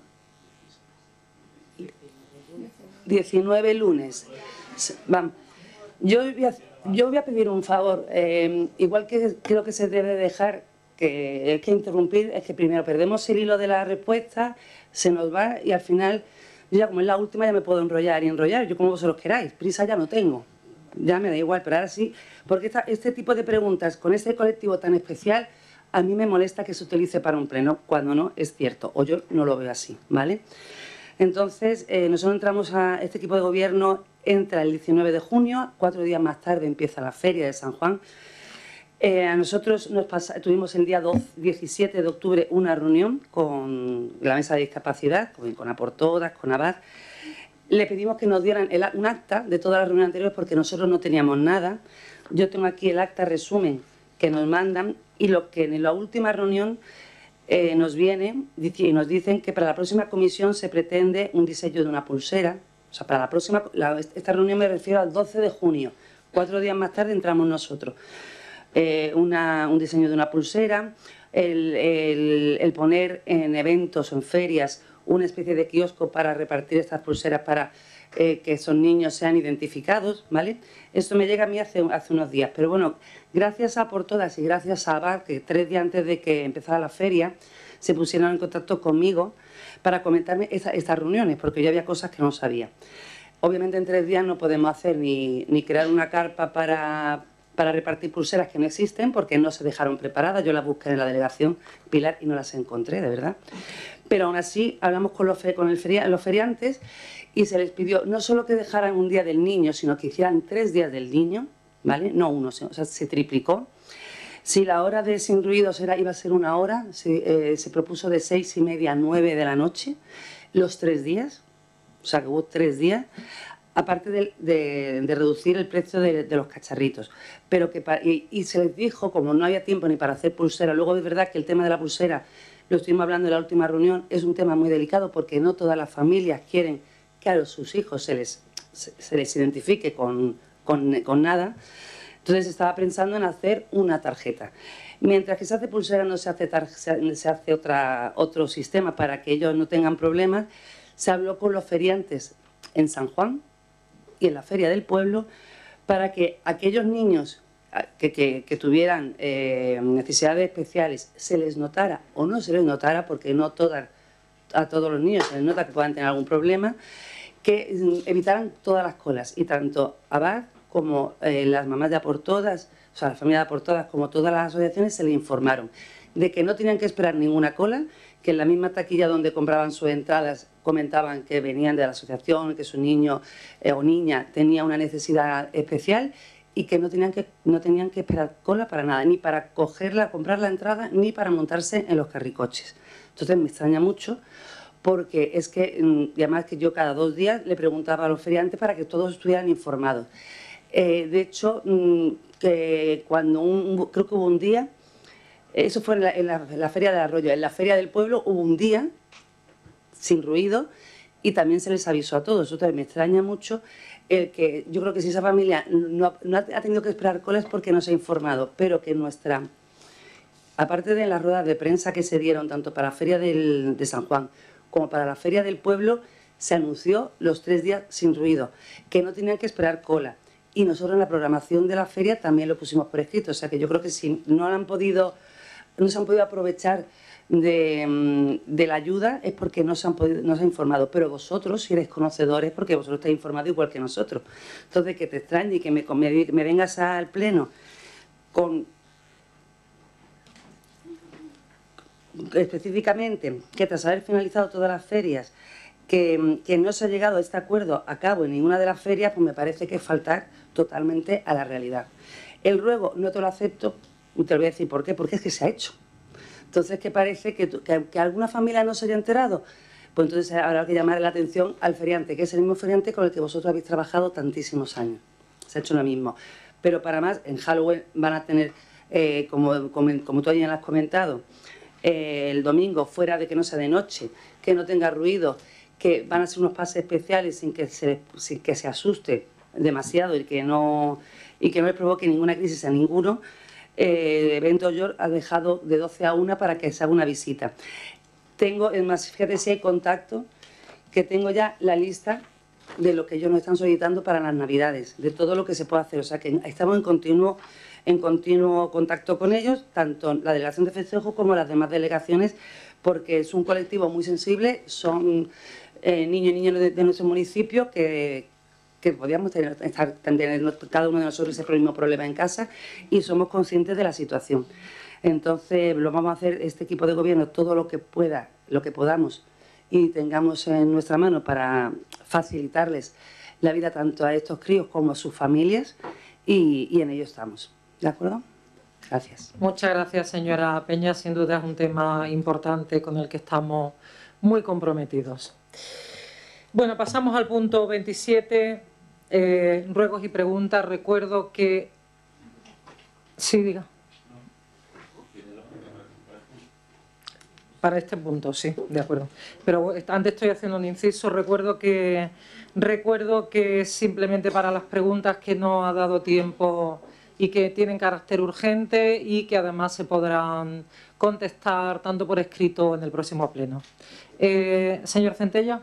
19 lunes. Vamos. Yo voy a pedir un favor, igual que creo que se debe dejar que interrumpir, es que primero perdemos el hilo de la respuesta, se nos va y al final, yo ya como es la última ya me puedo enrollar, yo como vosotros queráis, prisa ya no tengo, ya me da igual, pero ahora sí, porque este tipo de preguntas con este colectivo tan especial, a mí me molesta que se utilice para un pleno, cuando no es cierto, o yo no lo veo así, ¿vale? Entonces, nosotros entramos a este equipo de gobierno, entra el 19 de junio, 4 días más tarde empieza la feria de San Juan. A nosotros tuvimos el día 17 de octubre una reunión con la mesa de discapacidad, con A por Todas, con Abad. Le pedimos que nos dieran un acta de todas las reuniones anteriores porque nosotros no teníamos nada. Yo tengo aquí el acta resumen que nos mandan y lo que en la última reunión nos viene y nos dicen que para la próxima comisión se pretende un diseño de una pulsera. O sea, para la próxima, esta reunión me refiero al 12 de junio. 4 días más tarde entramos nosotros. Un diseño de una pulsera, el poner en eventos o en ferias una especie de kiosco para repartir estas pulseras para que esos niños sean identificados, ¿vale? Esto me llega a mí hace unos días, pero bueno, gracias a Por Todas y gracias a Abad, que 3 días antes de que empezara la feria se pusieron en contacto conmigo para comentarme estas reuniones, porque yo había cosas que no sabía. Obviamente en 3 días no podemos hacer ni crear una carpa para repartir pulseras que no existen, porque no se dejaron preparadas. Yo las busqué en la delegación Pilar y no las encontré, de verdad. Pero aún así hablamos con los feriantes y se les pidió no solo que dejaran un día del niño, sino que hicieran 3 días del niño, ¿vale? No uno, o sea, se triplicó. Si la hora de sin ruidos iba a ser 1 hora, se propuso de 6:30 a 9 de la noche, los 3 días, o sea que hubo 3 días, aparte de reducir el precio de los cacharritos. Pero y se les dijo, como no había tiempo ni para hacer pulsera, luego es verdad que el tema de la pulsera, lo estuvimos hablando en la última reunión, es un tema muy delicado porque no todas las familias quieren que a sus hijos se les identifique con nada. Entonces estaba pensando en hacer una tarjeta. Mientras que se hace pulsera no se hace otro sistema para que ellos no tengan problemas. Se habló con los feriantes en San Juan y en la Feria del Pueblo, para que aquellos niños que tuvieran necesidades especiales se les notara o no se les notara, porque no a todos los niños se les nota que puedan tener algún problema, que evitaran todas las colas, y tanto Abad como las mamás de A por Todas, o sea, la familia de A por Todas, como todas las asociaciones, se les informaron de que no tenían que esperar ninguna cola, que en la misma taquilla donde compraban sus entradas comentaban que venían de la asociación, que su niño o niña tenía una necesidad especial, y que no tenían que esperar cola para nada, ni para cogerla, comprar la entrada, ni para montarse en los carricoches. Entonces me extraña mucho, porque es que, y además que yo cada 2 días le preguntaba a los feriantes para que todos estuvieran informados. De hecho, que cuando creo que hubo un día, eso fue en la Feria del Arroyo, en la Feria del Pueblo hubo un día sin ruido y también se les avisó a todos. Entonces me extraña mucho el que, yo creo que si esa familia no ha tenido que esperar colas porque no se ha informado, pero que aparte de las ruedas de prensa que se dieron tanto para la Feria de San Juan como para la Feria del Pueblo, se anunció los 3 días sin ruido, que no tenían que esperar cola. Y nosotros en la programación de la feria también lo pusimos por escrito. O sea que yo creo que si no se han podido aprovechar de la ayuda es porque no se han informado. Pero vosotros, si eres conocedores, porque vosotros estáis informados igual que nosotros. Entonces, que te extrañe y que me vengas al pleno específicamente que tras haber finalizado todas las ferias que no se ha llegado a este acuerdo a cabo en ninguna de las ferias, pues me parece que es faltar totalmente a la realidad. El ruego no te lo acepto, y te lo voy a decir por qué, porque es que se ha hecho. Entonces, que parece que alguna familia no se haya enterado, pues entonces habrá que llamar la atención al feriante, que es el mismo feriante con el que vosotros habéis trabajado tantísimos años. Se ha hecho lo mismo. Pero para más, en Halloween van a tener, como tú ya has comentado, el domingo, fuera de que no sea de noche, que no tenga ruido, que van a ser unos pases especiales sin que se asuste demasiado y que no les provoque ninguna crisis a ninguno. Evento York ha dejado de 12 a 1 para que se haga una visita. Es más, fíjate si hay contacto, que tengo ya la lista de lo que ellos nos están solicitando para las Navidades, de todo lo que se puede hacer. O sea que estamos en continuo contacto con ellos, tanto la delegación de festejo como las demás delegaciones, porque es un colectivo muy sensible, son niños y niñas de nuestro municipio que podíamos tener cada uno de nosotros ese mismo problema en casa, y somos conscientes de la situación. Entonces lo vamos a hacer este equipo de gobierno todo lo que podamos y tengamos en nuestra mano para facilitarles la vida tanto a estos críos como a sus familias, y en ello estamos. ¿De acuerdo? Gracias. Muchas gracias, señora Peña. Sin duda es un tema importante con el que estamos muy comprometidos. Bueno, pasamos al punto 27, ruegos y preguntas. Recuerdo que... Sí, diga. Para este punto, sí, de acuerdo. Pero antes estoy haciendo un inciso. Recuerdo que simplemente para las preguntas que no ha dado tiempo y que tienen carácter urgente y que además se podrán contestar tanto por escrito en el próximo pleno. Señor Centella.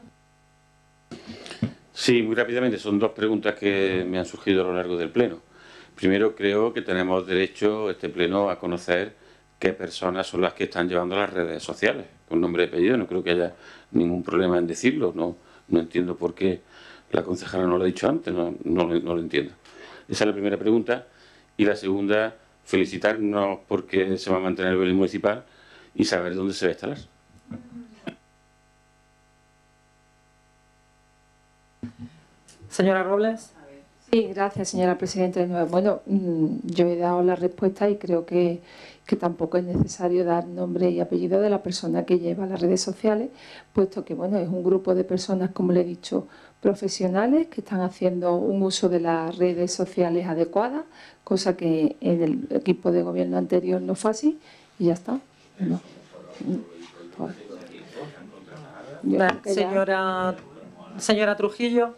Sí, muy rápidamente. Son 2 preguntas que me han surgido a lo largo del pleno. Primero, creo que tenemos derecho, este pleno, a conocer qué personas son las que están llevando las redes sociales, con nombre y apellido. No creo que haya ningún problema en decirlo. No entiendo por qué la concejala no lo ha dicho antes, no lo entiendo. Esa es la primera pregunta. Y la segunda, felicitarnos porque se va a mantener el Belén municipal y saber dónde se va a instalar. Señora Robles. Sí, gracias, señora presidenta. De nuevo. Bueno, yo he dado la respuesta y creo que tampoco es necesario dar nombre y apellido de la persona que lleva las redes sociales, puesto que bueno, es un grupo de personas, como le he dicho, profesionales que están haciendo un uso de las redes sociales adecuadas, cosa que en el equipo de gobierno anterior no fue así, y ya está. No. Señora Trujillo.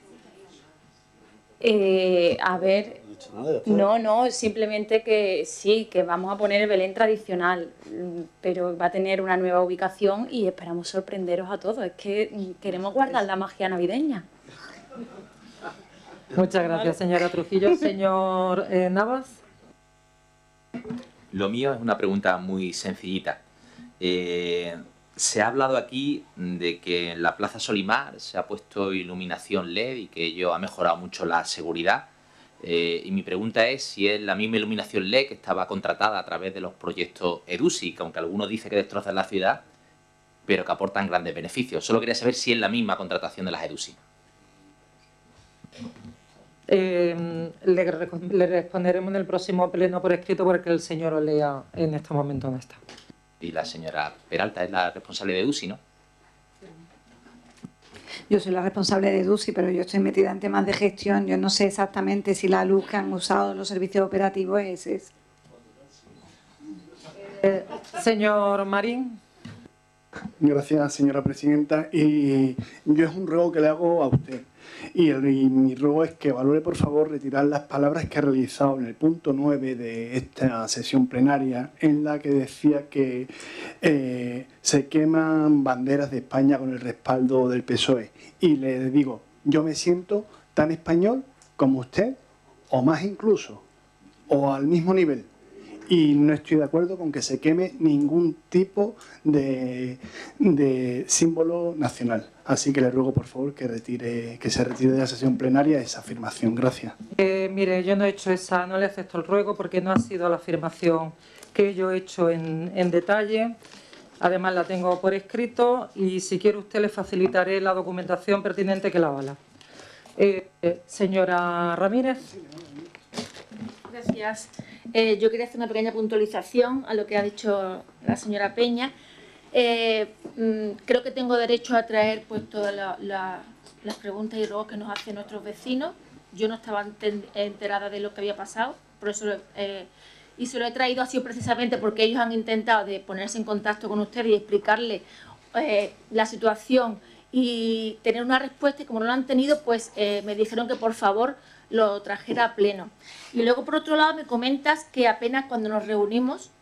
A ver, no, simplemente que sí, que vamos a poner el Belén tradicional, pero va a tener una nueva ubicación y esperamos sorprenderos a todos. Es que queremos guardar la magia navideña. Muchas gracias, señora Trujillo. Señor Navas. Lo mío es una pregunta muy sencillita. Se ha hablado aquí de que en la Plaza Solimar se ha puesto iluminación LED y que ello ha mejorado mucho la seguridad. Y mi pregunta es si es la misma iluminación LED que estaba contratada a través de los proyectos EDUSI, que aunque algunos dicen que destrozan la ciudad, pero que aportan grandes beneficios. Solo quería saber si es la misma contratación de las EDUSI. Le responderemos en el próximo pleno por escrito porque el señor Olea en este momento no está. Y la señora Peralta es la responsable de EDUSI, ¿no? Yo soy la responsable de EDUSI, pero yo estoy metida en temas de gestión. Yo no sé exactamente si la luz que han usado los servicios operativos es. Señor Marín. Gracias, señora presidenta. Y yo es un ruego que le hago a usted. Y mi ruego es que valore, por favor, retirar las palabras que ha realizado en el punto 9 de esta sesión plenaria, en la que decía que se queman banderas de España con el respaldo del PSOE. Y le digo, yo me siento tan español como usted, o más incluso, o al mismo nivel. Y no estoy de acuerdo con que se queme ningún tipo de símbolo nacional. Así que le ruego, por favor, que se retire de la sesión plenaria esa afirmación. Gracias. Mire, yo no he hecho no le acepto el ruego porque no ha sido la afirmación que yo he hecho en detalle. Además, la tengo por escrito y si quiere usted le facilitaré la documentación pertinente que la avala. Señora Ramírez. Gracias. Yo quería hacer una pequeña puntualización a lo que ha dicho la señora Peña. Creo que tengo derecho a traer pues todas las preguntas y ruegos que nos hacen nuestros vecinos. Yo no estaba enterada de lo que había pasado, por eso y se lo he traído así precisamente porque ellos han intentado de ponerse en contacto con usted y explicarle la situación y tener una respuesta, y como no lo han tenido, pues me dijeron que por favor lo trajera a pleno. Y luego, por otro lado, me comentas que apenas cuando nos reunimos,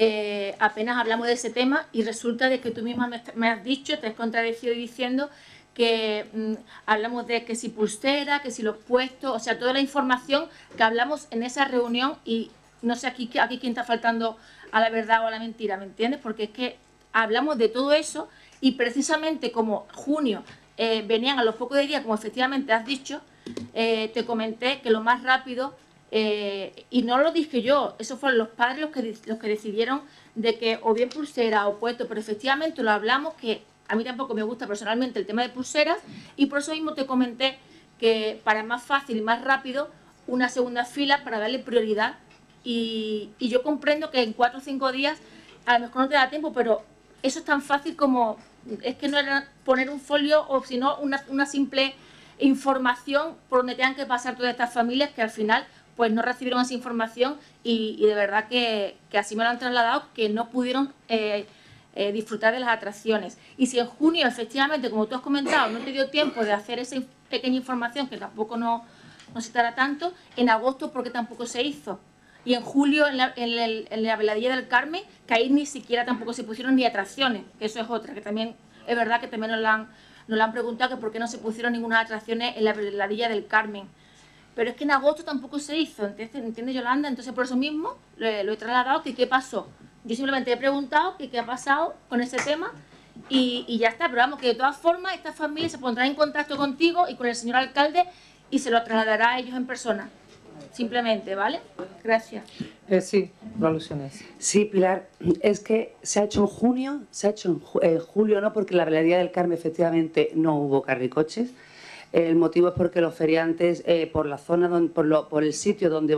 apenas hablamos de ese tema y resulta de que tú misma me has dicho, te has contradecido diciendo que hablamos de que si pulsera, que si los puestos, o sea, toda la información que hablamos en esa reunión y no sé aquí quién está faltando a la verdad o a la mentira, ¿me entiendes? Porque es que hablamos de todo eso y precisamente como junio venían a los pocos de días, como efectivamente has dicho, te comenté que lo más rápido, y no lo dije yo, esos fueron los padres los que decidieron de que o bien pulsera o puesto, pero efectivamente lo hablamos, que a mí tampoco me gusta personalmente el tema de pulseras y por eso mismo te comenté que para más fácil y más rápido una segunda fila para darle prioridad y yo comprendo que en 4 o 5 días a lo mejor no te da tiempo, pero eso es tan fácil como, es que no era poner un folio o sino una simple información por donde tengan que pasar todas estas familias que al final pues no recibieron esa información y de verdad que así me lo han trasladado, que no pudieron disfrutar de las atracciones. Y si en junio, efectivamente, como tú has comentado, no te dio tiempo de hacer esa pequeña información, que tampoco no se tarda tanto, en agosto porque tampoco se hizo. Y en julio, en la veladilla del Carmen, que ahí ni siquiera tampoco se pusieron ni atracciones, que eso es otra, que también es verdad que también nos lo han preguntado que por qué no se pusieron ninguna atracciones en la veladilla del Carmen. Pero es que en agosto tampoco se hizo, ¿entiendes, Yolanda? Entonces por eso mismo lo he trasladado, que qué pasó. Yo simplemente he preguntado que qué ha pasado con ese tema y ya está. Pero vamos, que de todas formas esta familia se pondrá en contacto contigo y con el señor alcalde y se lo trasladará a ellos en persona. Simplemente, ¿vale? Gracias. Sí, por alusiones. Sí, Pilar, es que se ha hecho en junio, se ha hecho en julio, no, porque en la veladilla del Carmen efectivamente no hubo carricoches. El motivo es porque los feriantes, por la zona, por el sitio donde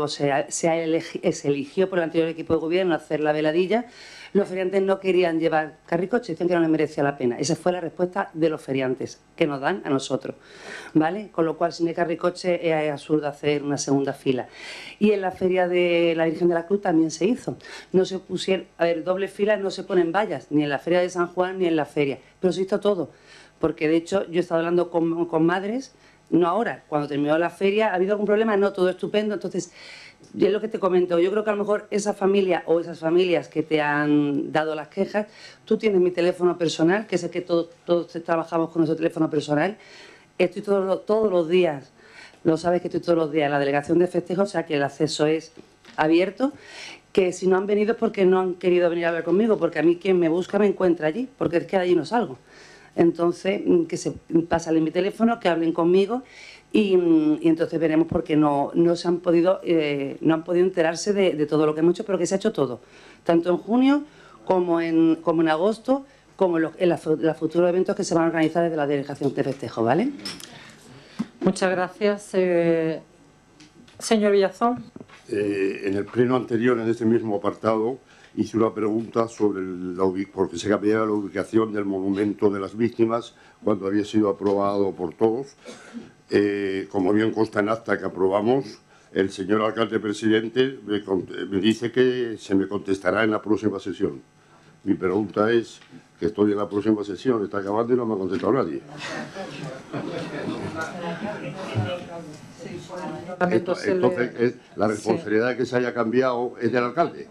se eligió por el anterior equipo de gobierno hacer la veladilla, los feriantes no querían llevar carricoches, decían que no les merecía la pena. Esa fue la respuesta de los feriantes, que nos dan a nosotros, ¿vale? Con lo cual, sin el carricoche es absurdo hacer una segunda fila. Y en la feria de la Virgen de la Cruz también se hizo. No se pusieron, a ver, doble fila no se ponen vallas, ni en la feria de San Juan ni en la feria, pero se hizo todo. Porque de hecho yo he estado hablando con madres, no ahora, cuando terminó la feria, ¿ha habido algún problema? No, todo estupendo. Entonces, yo es lo que te comento, yo creo que a lo mejor esa familia o esas familias que te han dado las quejas, tú tienes mi teléfono personal, que sé que todos trabajamos con nuestro teléfono personal, estoy todos los días lo sabes que estoy todos los días en la delegación de festejos, o sea que el acceso es abierto, que si no han venido es porque no han querido venir a hablar conmigo, porque a mí quien me busca me encuentra allí, porque es que de allí no salgo. Entonces, que se pasen mi teléfono, que hablen conmigo y entonces veremos porque no han podido enterarse de todo lo que hemos hecho, pero que se ha hecho todo, tanto en junio como en agosto, como en los futuros eventos que se van a organizar desde la delegación de festejo, ¿vale? Muchas gracias. Señor Villazón. En el pleno anterior, en este mismo apartado, hice una pregunta sobre porque se cambiaba la ubicación del monumento de las víctimas cuando había sido aprobado por todos. Como bien consta en acta que aprobamos, el señor alcalde presidente me dice que se me contestará en la próxima sesión. Mi pregunta es, que estoy en la próxima sesión, está acabando y no me ha contestado nadie. Entonces, la responsabilidad de que se haya cambiado es del alcalde.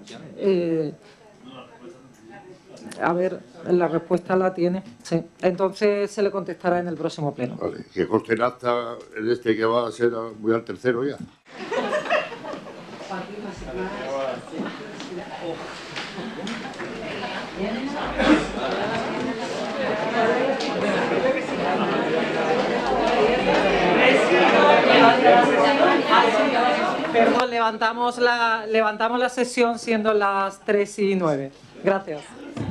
A ver, la respuesta la tiene. Sí. Entonces se le contestará en el próximo pleno. Vale, que conste en acta en este que va a ser, voy al tercero ya. Perdón, levantamos la sesión siendo las 3:09. Gracias.